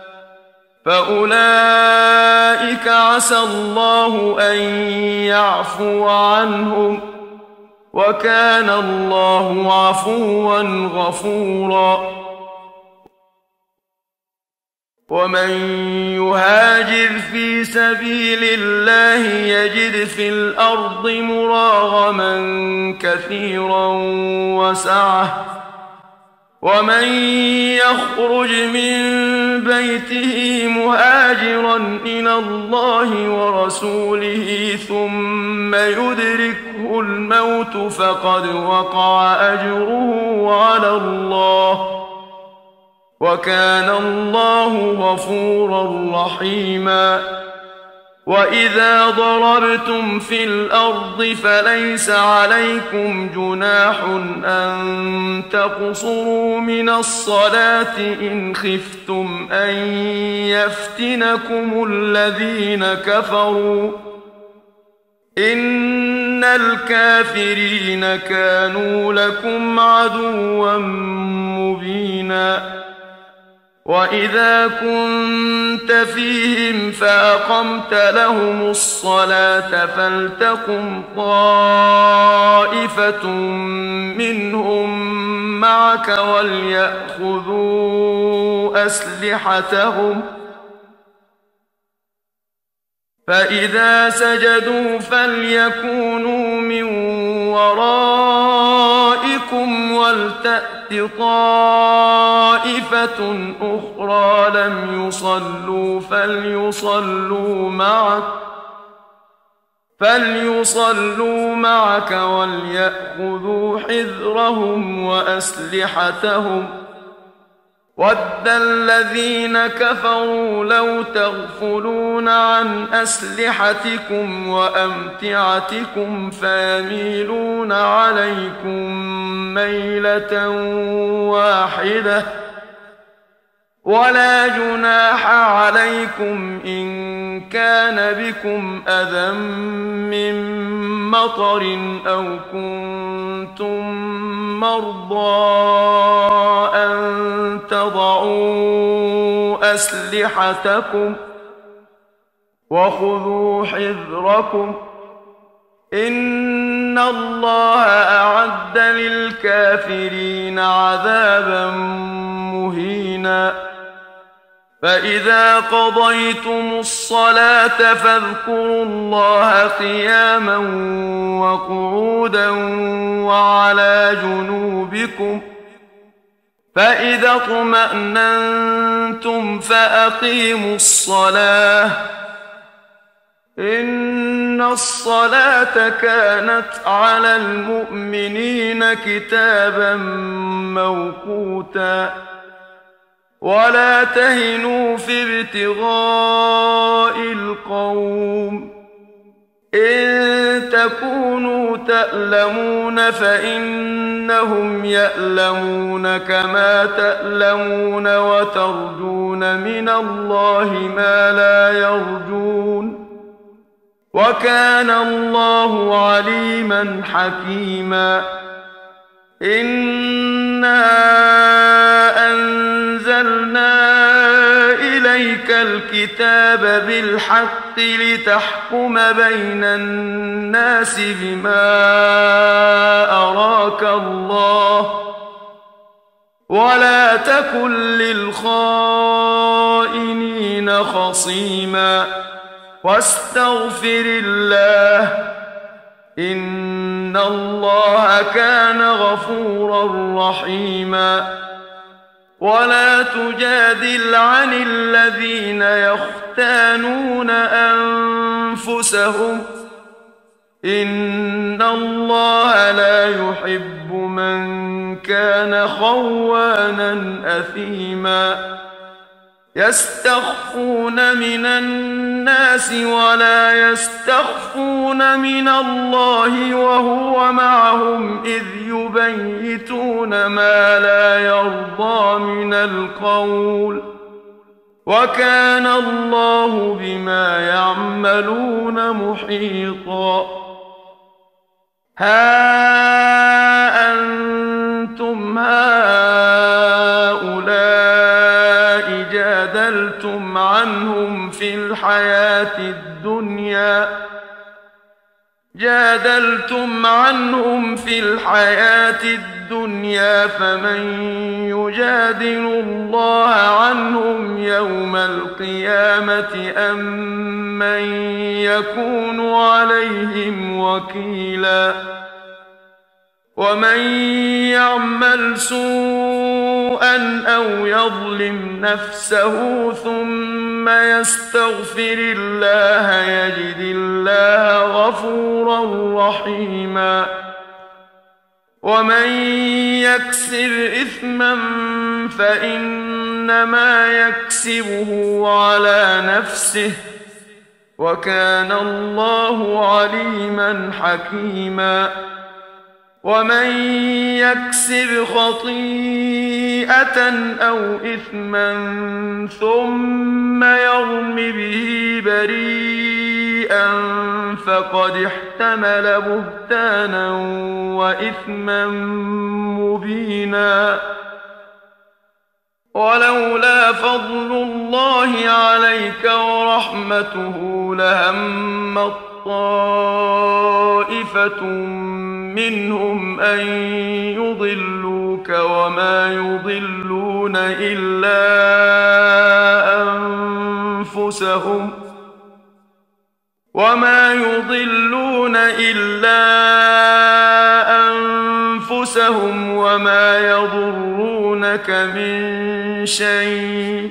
فأولئك عسى الله أن يعفو عنهم وكان الله عفوا غفورا. ومن يهاجر في سبيل الله يجد في الأرض مراغما كثيرا وسعة ومن يخرج من بيته مهاجرا إلى الله ورسوله ثم يدركه الموت فقد وقع أجره على الله وكان الله غفورا رحيما. وإذا ضربتم في الأرض فليس عليكم جناح أن تقصروا من الصلاة إن خفتم أن يفتنكم الذين كفروا إن الكافرين كانوا لكم عدوا مبينا. وإذا كنت فيهم فأقمت لهم الصلاة فلتقم طائفة منهم معك وليأخذوا أسلحتهم فإذا سجدوا فليكونوا من ورائكم ولتأت طائفة أخرى لم يصلوا فليصلوا معك فليصلوا معك وليأخذوا حذرهم وأسلحتهم وَدَّ الَّذِينَ كَفَرُوا لَوْ تَغْفُلُونَ عَنْ أَسْلِحَتِكُمْ وَأَمْتِعَتِكُمْ فَيَمِيلُونَ عَلَيْكُمْ مَيْلَةً وَاحِدَةً وَلَا جُنَاحَ عَلَيْكُمْ إِن كَانَ بِكُمْ أَذًى مِّن مَّطَرٍ أَوْ كُنتُم مَّرْضَىٰ أَن تَضَعُوا أَسْلِحَتَكُمْ وَخُذُوا حِذْرَكُمْ إِنَّ اللَّهَ أَعَدَّ لِلْكَافِرِينَ عَذَابًا مُّهِينًا فَإِذَا قَضَيْتُمُ الصَّلَاةَ فاذكروا اللَّهَ قِيَامًا وَقُعُودًا وَعَلَىٰ جُنُوبِكُمْ فَإِذَا اطْمَأْنَنتُمْ فَأَقِيمُوا الصَّلَاةَ إِنَّ الصَّلَاةَ كَانَتْ عَلَى الْمُؤْمِنِينَ كِتَابًا مَّوْقُوتًا وَلَا تَهِنُوا فِي ابْتِغَاءِ الْقَوْمِ إِن تَكُونُوا تَأْلَمُونَ فَإِنَّهُمْ يَأْلَمُونَ كَمَا تَأْلَمُونَ وَتَرْجُونَ مِنَ اللَّهِ مَا لَا يَرْجُونَ وَكَانَ اللَّهُ عَلِيمًا حَكِيمًا إِنَّا أَنزَلْنَا إِلَيْكَ الْكِتَابَ بِالْحَقِّ لِتَحْكُمَ بَيْنَ النَّاسِ بِمَا أَرَاكَ اللَّهُ وَلَا تَكُن لِّلْخَائِنِينَ خَصِيمًا وَاسْتَغْفِرِ اللَّهَ إِنَّ اللَّهَ كَانَ غَفُورًا رَّحِيمًا وَلَا تُجَادِلْ عَنِ الَّذِينَ يَخْتَانُونَ أَنفُسَهُمْ إِنَّ اللَّهَ لا يُحِبُّ مَن كَانَ خَوَّانًا أَثِيمًا يَسْتَخْفُونَ مِنَ النَّاسِ وَلَا يَسْتَخْفُونَ مِنَ اللَّهِ وَهُوَ مَعَهُمْ إِذْ يُبَيِّتُونَ مَا لَا يَرْضَىٰ مِنَ الْقَوْلِ وَكَانَ اللَّهُ بِمَا يَعْمَلُونَ مُحِيطًا هَا أَنتُمْ هَٰؤُلَاءِ جَادَلْتُمْ عَنْهُمْ فِي الْحَيَاةِ الدُّنْيَا جادلتم عنهم في الحياة الدنيا فمن يجادل الله عنهم يوم القيامة أم من يكون عليهم وكيلا ومن يعمل سوءا أو يظلم نفسه ثم يستغفر الله يجد الله غفورا رحيما ومن يكسب إثما فإنما يكسبه على نفسه وكان الله عليما حكيما ومن يكسب خطيئة أو إثما ثم يرم به بريئا فقد احتمل بهتانا وإثما مبينا ولولا فضل الله عليك ورحمته لهمت طائفة منهم أن يضلوك وما يضلون إلا أنفسهم وما يضلون إلا أنفسهم وما يضرونك من شيء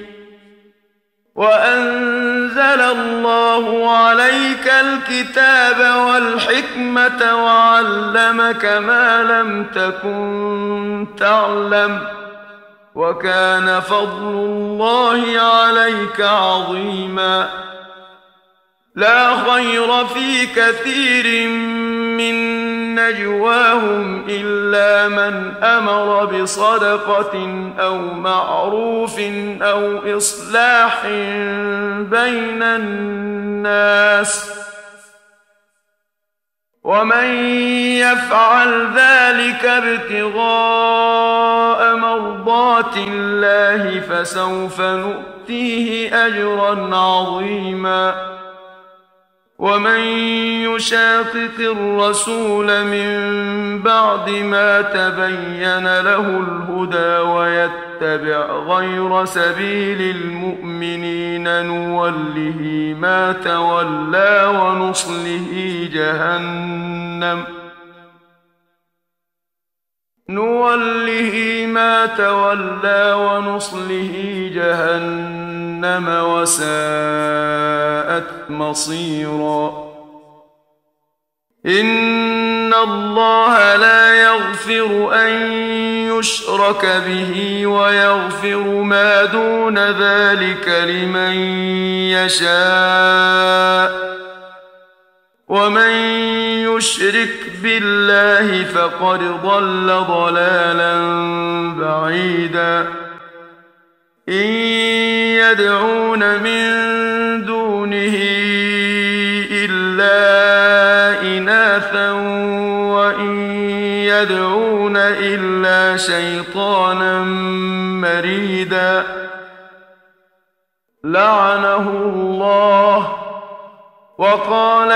وأنزل الله عليك الكتاب والحكمة وعلمك ما لم تكن تعلم وكان فضل الله عليك عظيما. لا خير في كثير من نجواهم إلا من أمر بصدقة أو معروف أو إصلاح بين الناس، ومن يفعل ذلك ابتغاء مرضات الله فسوف نؤتيه أجرا عظيما. ومن يشاقق الرسول من بعد ما تبين له الهدى ويتبع غير سبيل المؤمنين نوله ما تولى ونصله جهنم نوله ما تولى ونصله جهنم وساءت مصيرا. إن الله لا يغفر أن يشرك به ويغفر ما دون ذلك لمن يشاء، ومن يشرك بالله فقد ضل ضلالا بعيدا. إن يدعون من دونه إلا إناثا وإن يدعون إلا شيطانا مريدا. لعنه الله وقال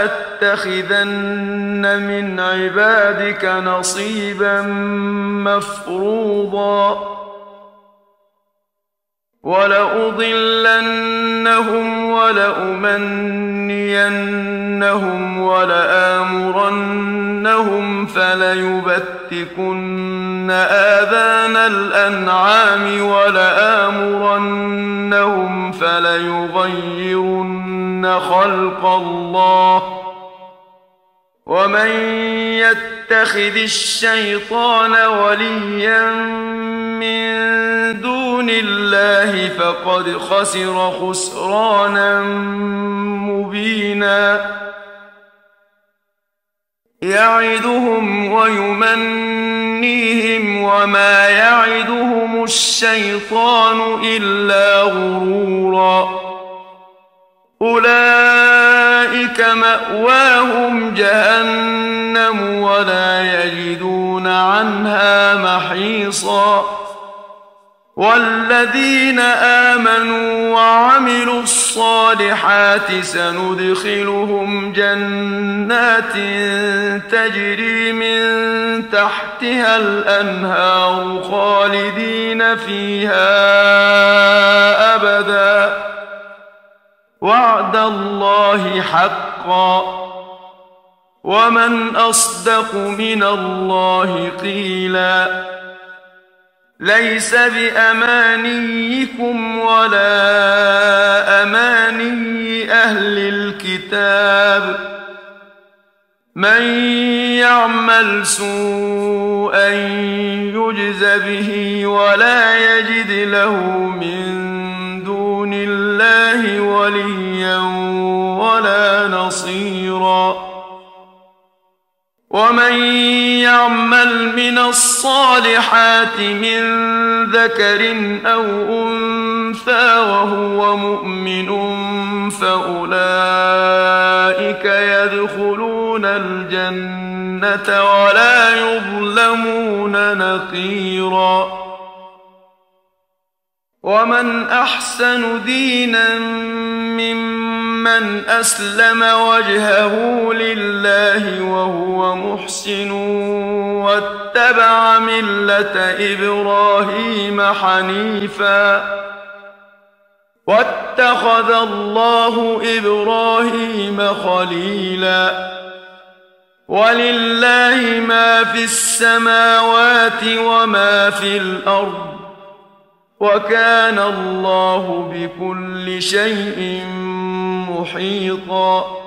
لأتخذن من عبادك نصيبا مفروضا ولأضلنهم ولأمنينهم ولآمرنهم فليبتكن آذان الأنعام ولآمرنهم فليغيرن خلق الله. ومن يتخذ الشيطان وليا من دون الله فقد خسر خسرانا مبينا. يعدهم ويمنيهم وما يعدهم الشيطان إلا غرورا. أولئك مأواهم جهنم ولا يجدون عنها محيصا. والذين آمنوا وعملوا الصالحات سندخلهم جنات تجري من تحتها الأنهار خالدين فيها أبدا. وعد الله حقا ومن أصدق من الله قيلا. ليس بأمانيكم ولا أماني أهل الكتاب. من يعمل سوءا يجز به ولا يجد له من دون الله وليا ولا نصيرا. ومن يعمل من الصالحات من ذكر أو أنثى وهو مؤمن فأولئك يدخلون الجنة ولا يظلمون نقيرا. ومن أحسن دينا ممن أسلم وجهه لله وهو محسن واتبع ملة إبراهيم حنيفا واتخذ الله إبراهيم خليلا. ولله ما في السماوات وما في الأرض وكان الله بكل شيء محيطا.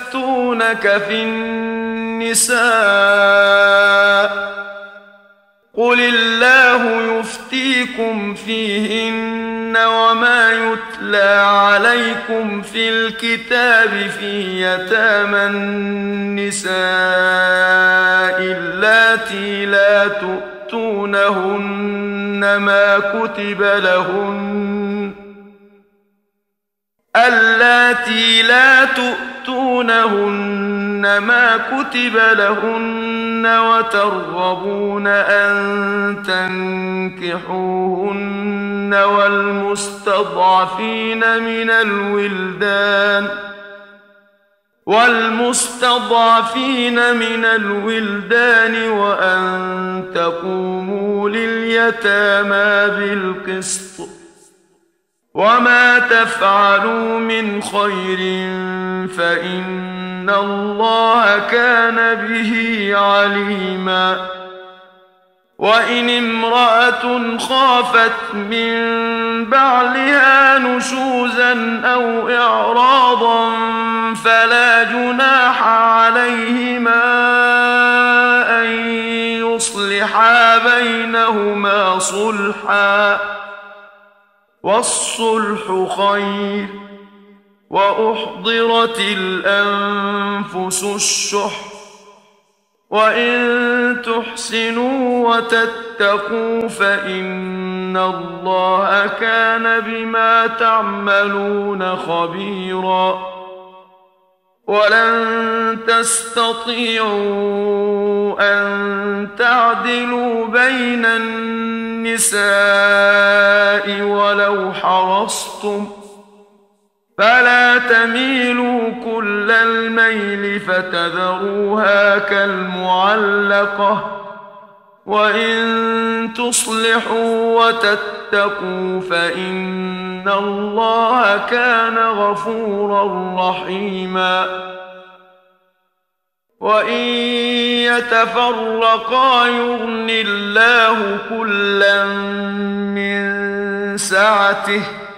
ويستفتونك في النساء قل الله يفتيكم فيهن وما يتلى عليكم في الكتاب في يتامى النساء اللاتي لا تؤتونهن ما كتب لهن اللاتي لا تؤتونهن ما كتب لهن وترغبون أن تنكحوهن والمستضعفين من الولدان والمستضعفين من الولدان وأن تقوموا لليتامى بالقسط وما تفعلوا من خير فإن الله كان به عليما وإن امرأة خافت من بعلها نشوزا أو إعراضا فلا جناح عليهما أن يصلحا بينهما صلحا والصلح خير وأحضرت الأنفس الشح وإن تحسنوا وتتقوا فإن الله كان بما تعملون خبيرا ولن تستطيعوا أن تعدلوا بين النساء ولو حرصتم فلا تميلوا كل الميل فتذروها كالمعلقة وإن تصلحوا وتتقوا فإن الله كان غفورا رحيما وإن يتفرقا يغن الله كلا من سعته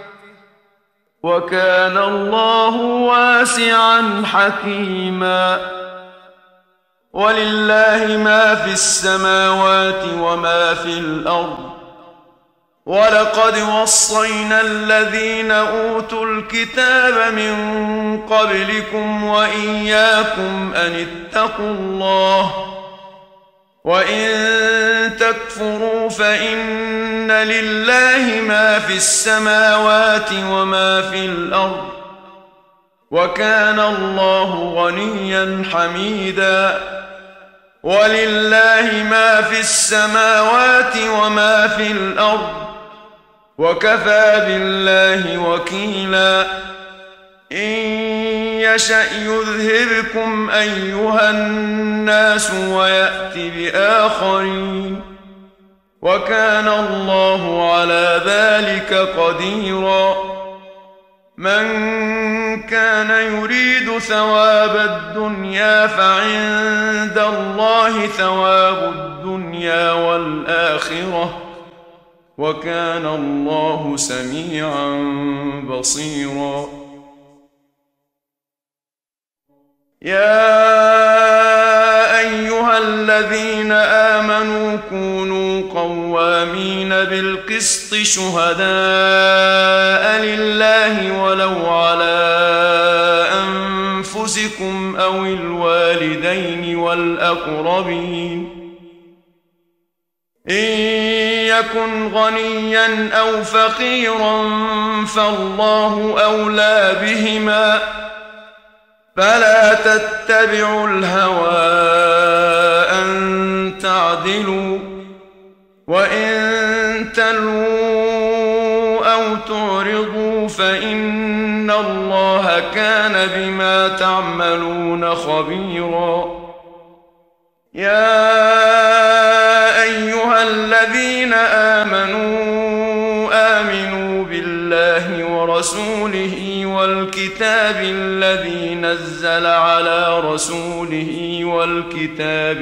وكان الله واسعا حكيما ولله ما في السماوات وما في الأرض ولقد وصينا الذين أوتوا الكتاب من قبلكم وإياكم أن اتقوا الله وإن تكفروا فإن لله ما في السماوات وما في الأرض وكان الله غنيا حميدا ولله ما في السماوات وما في الأرض وكفى بالله وكيلا إن يشأ يذهبكم أيها الناس ويأت بآخرين وكان الله على ذلك قديرا من كان يريد ثواب الدنيا فعند الله ثواب الدنيا والآخرة وكان الله سميعا بصيرا يا أيها الذين آمنوا كونوا قوامين بالقسط شهداء لله ولو على أنفسكم أو الوالدين والأقربين إن يكن غنيا أو فقيرا فالله أولى بهما فلا تتبعوا الهوى أن تعدلوا وإن تلووا أو تعرضوا فإن الله كان بما تعملون خبيرا يا أيها الذين آمنوا آمنوا بالله ورسوله والكتاب الذي نزل على رسوله والكتاب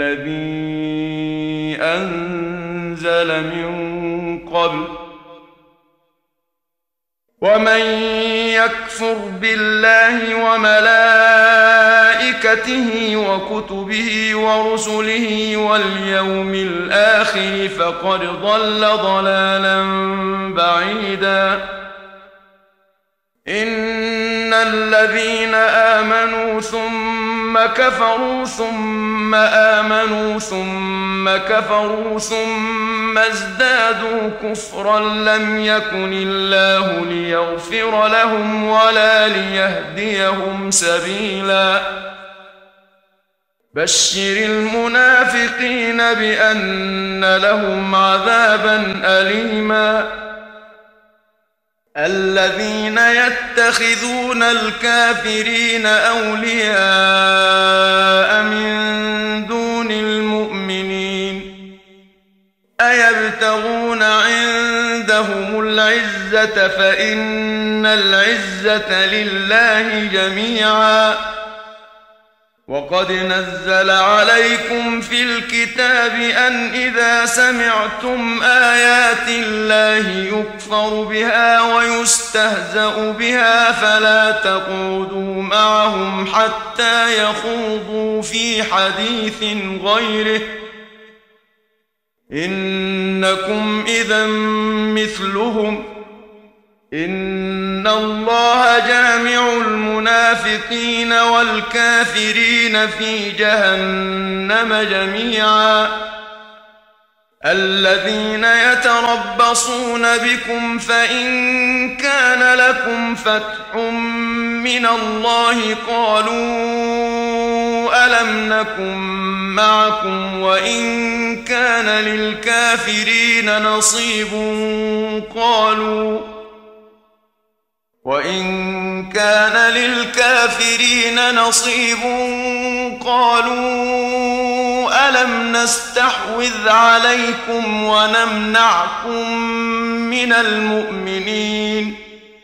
الذي أنزل من قبل ومن يكفر بالله وملائكته وملائكته وكتبه ورسله واليوم الآخر فقد ضل ضلالا بعيدا. إن الذين آمنوا ثم كفروا ثم آمنوا ثم كفروا ثم ازدادوا كفرا لم يكن الله ليغفر لهم ولا ليهديهم سبيلا. بشر المنافقين بأن لهم عذابا أليما. الذين يتخذون الكافرين أولياء من دون المؤمنين أيبتغون عندهم العزة فإن العزة لله جميعا. وقد نزل عليكم في الكتاب أن إذا سمعتم آيات الله يكفر بها ويستهزأ بها فلا تقعدوا معهم حتى يخوضوا في حديث غيره إنكم إذا مثلهم. إن الله جامع المنافقين والكافرين في جهنم جميعا. الذين يتربصون بكم فإن كان لكم فتح من الله قالوا ألم نكن معكم وإن كان للكافرين نصيب قالوا وإن كان للكافرين نصيب قالوا ألم نستحوذ عليكم ونمنعكم من المؤمنين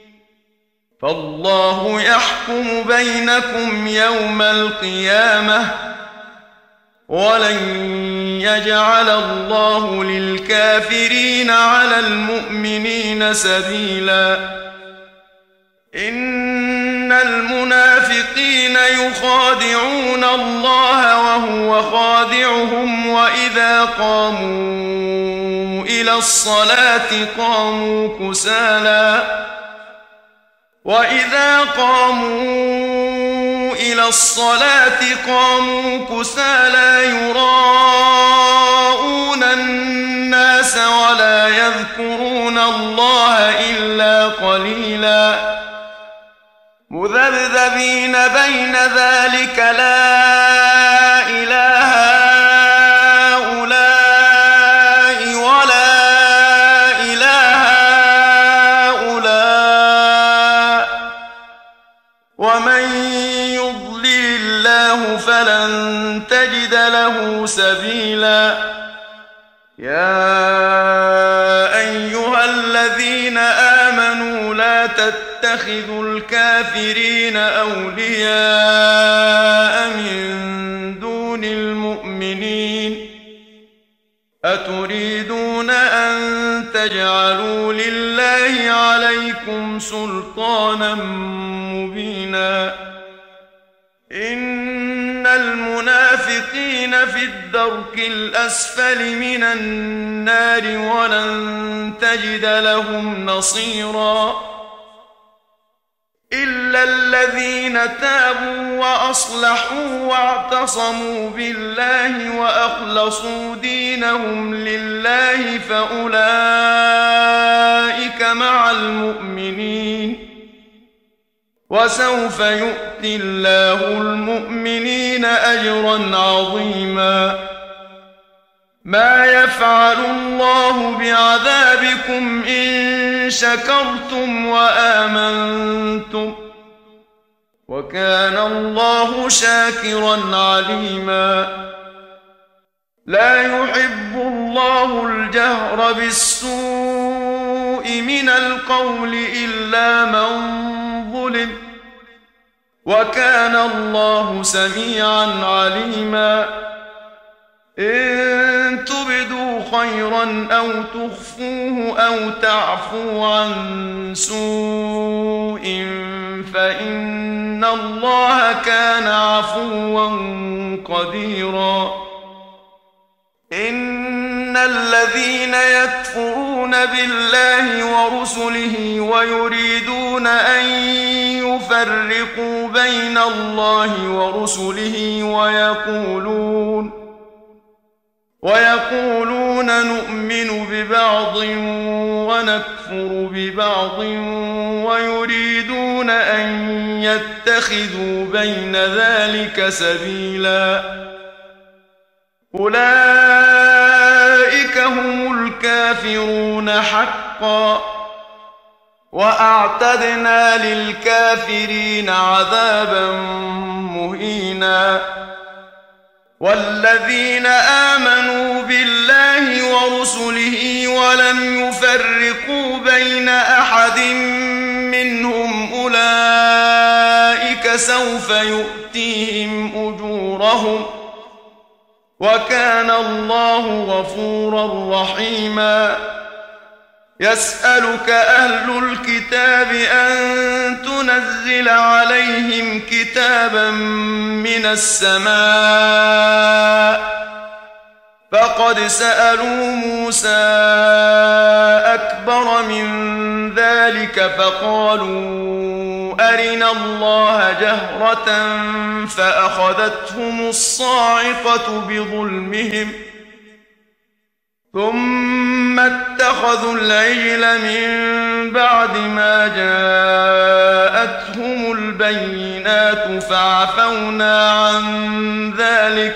فالله يحكم بينكم يوم القيامة ولن يجعل الله للكافرين على المؤمنين سبيلا. إن المنافقين يخادعون الله وهو خادعهم وإذا قاموا إلى الصلاة قاموا كسالى وإذا قاموا إلى الصلاة قاموا كسالى يراءون الناس ولا يذكرون الله إلا قليلا. مذبذبين بين ذلك لا إله هؤلاء ولا إله هؤلاء ومن يضلل الله فلن تجد له سبيلا. يا أيها الذين آمنوا لا تتخذوا الكافرين أولياء من دون المؤمنين أتريدون أن تجعلوا لله عليكم سلطانا مبينا. إن المنافقين في الدرك الأسفل من النار ولن تجد لهم نصيرا. إلا الذين تابوا وأصلحوا واعتصموا بالله وأخلصوا دينهم لله فأولئك مع المؤمنين وسوف يؤتي الله المؤمنين أجرا عظيما. ما يفعل الله بعذابكم إن شكرتم وآمنتم وكان الله شاكرا عليما. لا يحب الله الجهر بالسوء من القول إلا من ظلم وكان الله سميعا عليما. إن تبدوا خيرا أو تخفوه أو تعفوا عن سوء فإن الله كان عفوا قديرا. إن الذين يكفرون بالله ورسله ويريدون أن يفرقوا بين الله ورسله ويقولون ويقولون نؤمن ببعض ونكفر ببعض ويريدون أن يتخذوا بين ذلك سبيلا أولئك هم الكافرون حقا وأعتدنا للكافرين عذابا مهينا. والذين آمنوا بالله ورسله ولم يفرقوا بين أحد منهم أولئك سوف يؤتيهم أجورهم وكان الله غفورا رحيما. يسألك أهل الكتاب أن تنزل عليهم كتابا من السماء فقد سألوا موسى أكبر من ذلك فقالوا أرنا الله جهرة فأخذتهم الصاعقة بظلمهم ثم اتخذوا العجل من بعد ما جاءتهم البينات فعفونا عن ذلك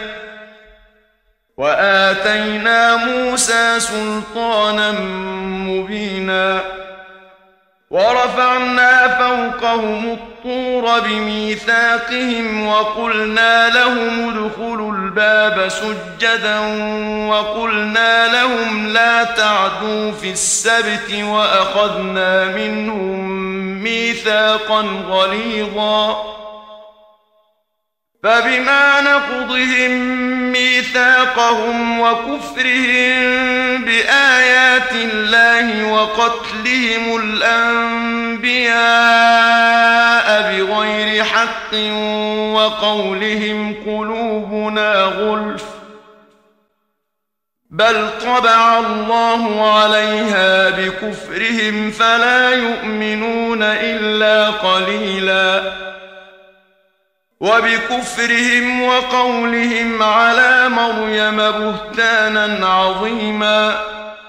وآتينا موسى سلطانا مبينا. ورفعنا فوقهم الطور بميثاقهم وقلنا لهم ادخلوا الباب سجدا وقلنا لهم لا تعدوا في السبت وأخذنا منهم ميثاقا غليظا. فبما نقضهم ميثاقهم وكفرهم بآيات الله وقتلهم الأنبياء بغير حق وقولهم قلوبنا غلف بل طبع الله عليها بكفرهم فلا يؤمنون إلا قليلا. وبكفرهم وقولهم على مريم بهتانا عظيما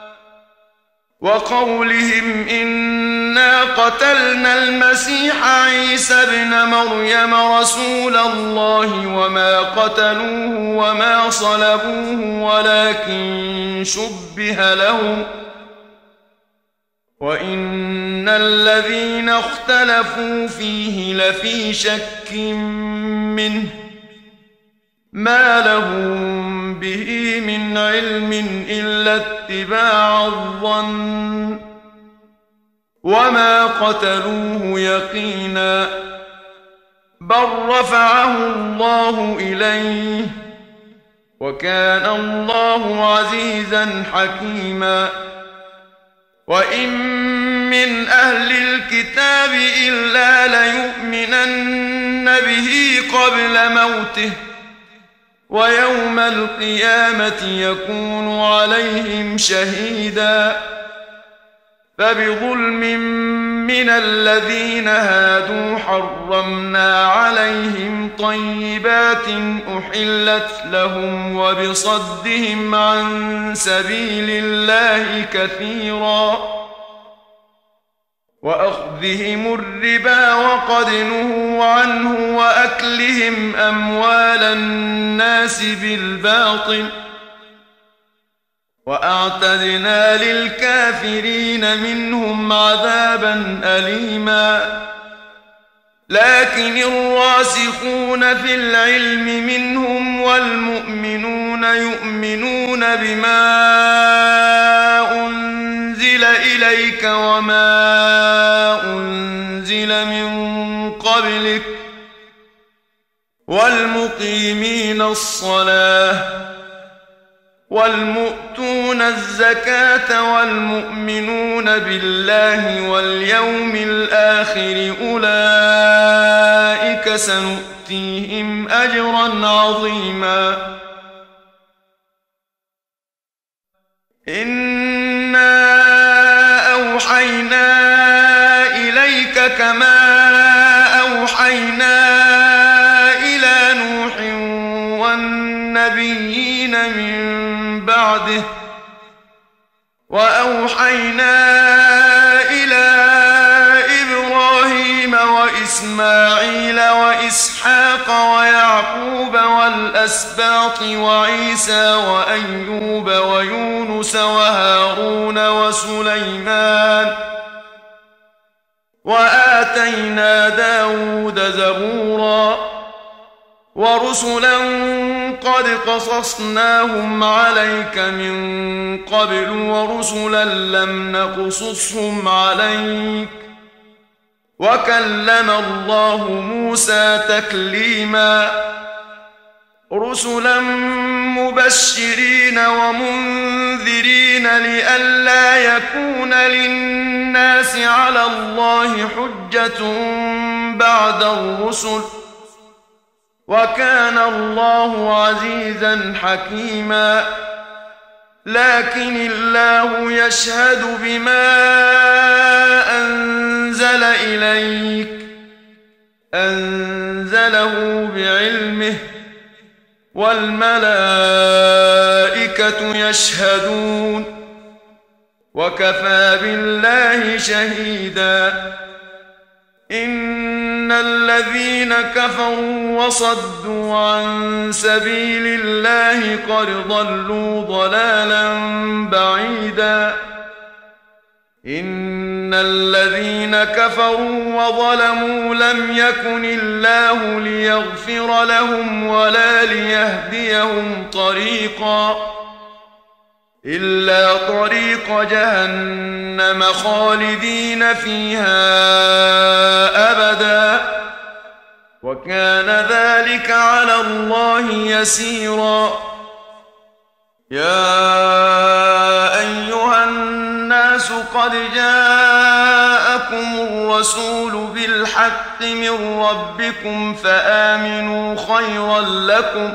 وقولهم إنا قتلنا المسيح عيسى ابن مريم رسول الله وما قتلوه وما صلبوه ولكن شبه لهم وإن الذين اختلفوا فيه لفي شك منه ما لهم به من علم إلا اتباع الظن وما قتلوه يقينا بل رفعه الله إليه وكان الله عزيزا حكيما. وإن من أهل الكتاب إلا ليؤمنن به قبل موته ويوم القيامة يكون عليهم شهيدا. فبظلم من الذين هادوا حرمنا عليهم طيبات أحلت لهم وبصدهم عن سبيل الله كثيرا وأخذهم الربا وقد نهوا عنه وأكلهم أموال الناس بالباطل وأعتدنا للكافرين منهم عذابا أليما. لكن الراسخون في العلم منهم والمؤمنون يؤمنون بما أنزل إليك وما أنزل من قبلك والمقيمين الصلاة والمؤتون الزكاة والمؤمنون بالله واليوم الآخر أولئك سنؤتيهم أجرا عظيما إنا أوحينا إليك كما أوحينا إلى نوح والنبيين من بعده وأوحينا إلى إبراهيم وإسماعيل وإسحاق ويعقوب والأسباط وعيسى وأيوب ويونس وهارون وسليمان وآتينا داود زبورا ورسلا قد قصصناهم عليك من قبل ورسلا لم نقصصهم عليك وكلم الله موسى تكليما رسلا مبشرين ومنذرين لئلا يكون للناس على الله حجة بعد الرسل وكان الله عزيزا حكيما لكن الله يشهد بما أنزل إليك أنزله بعلمه والملائكة يشهدون وكفى بالله شهيدا إن الذين كفروا وصدوا عن سبيل الله قد ضلوا ضلالا بعيدا إن الذين كفروا وظلموا لم يكن الله ليغفر لهم ولا ليهديهم طريقا إلا طريق جهنم خالدين فيها أبدا وكان ذلك على الله يسيرا يا أيها الناس قد جاءكم الرسول بالحق من ربكم فآمنوا خيرا لكم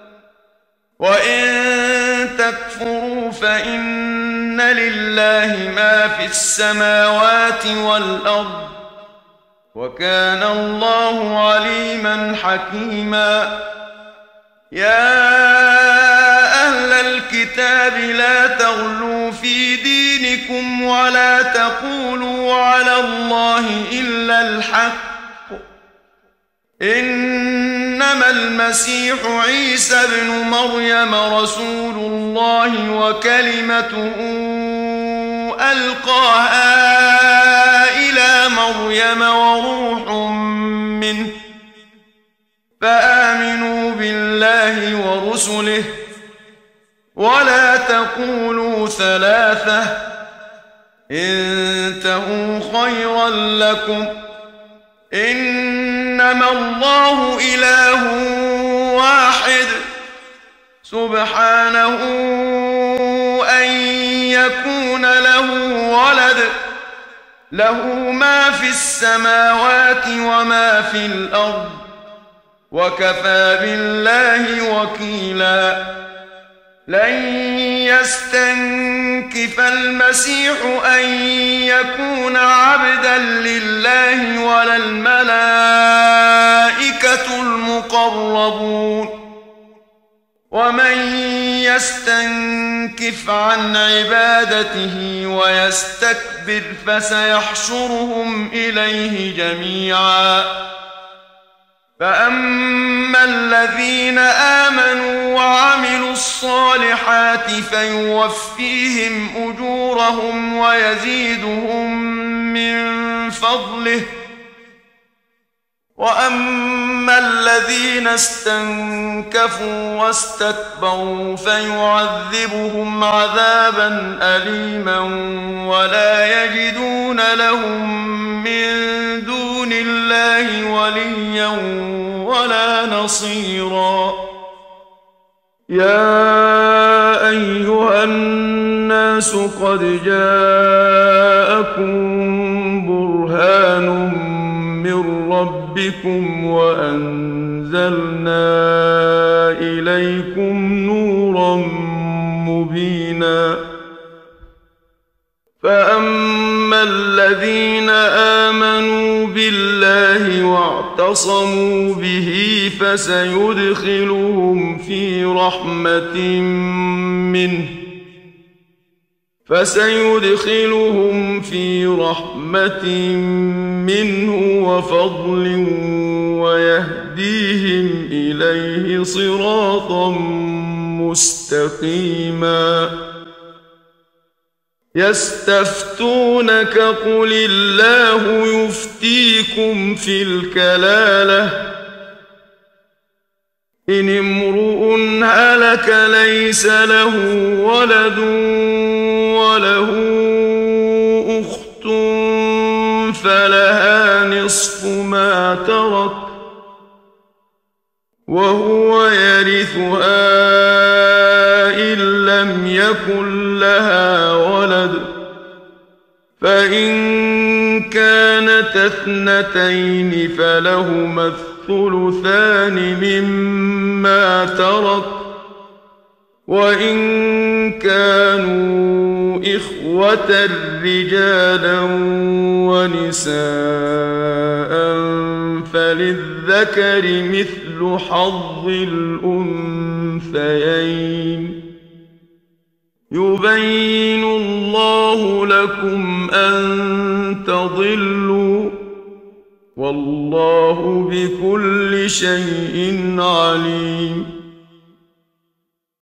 وإن تكفروا فإن لله ما في السماوات والأرض وكان الله عليما حكيما يا أهل الكتاب لا تغلوا في دينكم ولا تقولوا على الله إلا الحق إنما المسيح عيسى ابن مريم رسول الله وكلمته ألقاها إلى مريم وروح منه فآمنوا بالله ورسله ولا تقولوا ثلاثة انتهوا خيرا لكم إنما الله إله واحد سبحانه أن يكون له ولد له ما في السماوات وما في الأرض وكفى بالله وكيلا لن يستنكف المسيح أن يكون عبدا لله ولا الملائكة المقربون ومن يستنكف عن عبادته ويستكبر فسيحشرهم إليه جميعا فأما الذين آمنوا وعملوا الصالحات فيوفيهم أجورهم ويزيدهم من فضله وأما الذين استنكفوا واستكبروا فيعذبهم عذابا أليما ولا يجدون لهم من دون الله وليا ولا نصيرا يا أيها الناس الناس قد جاءكم برهان من ربكم وأنزلنا إليكم نورا مبينا فأما الذين آمنوا بالله واعتصموا به فسيدخلهم في رحمة منه فسيدخلهم في رحمة منه وفضل ويهديهم إليه صراطا مستقيما يستفتونك قل الله يفتيكم في الكلالة إن امرؤ هلك ليس له ولد وله أخت فلها نصف ما ترك وهو يرثها إن لم يكن لها ولد فإن كانت اثنتين فلهما الثلثان مما ترك وإن كانوا إخوة رجالا ونساء فللذكر مثل حظ الأنثيين يبين الله لكم أن تضلوا والله بكل شيء عليم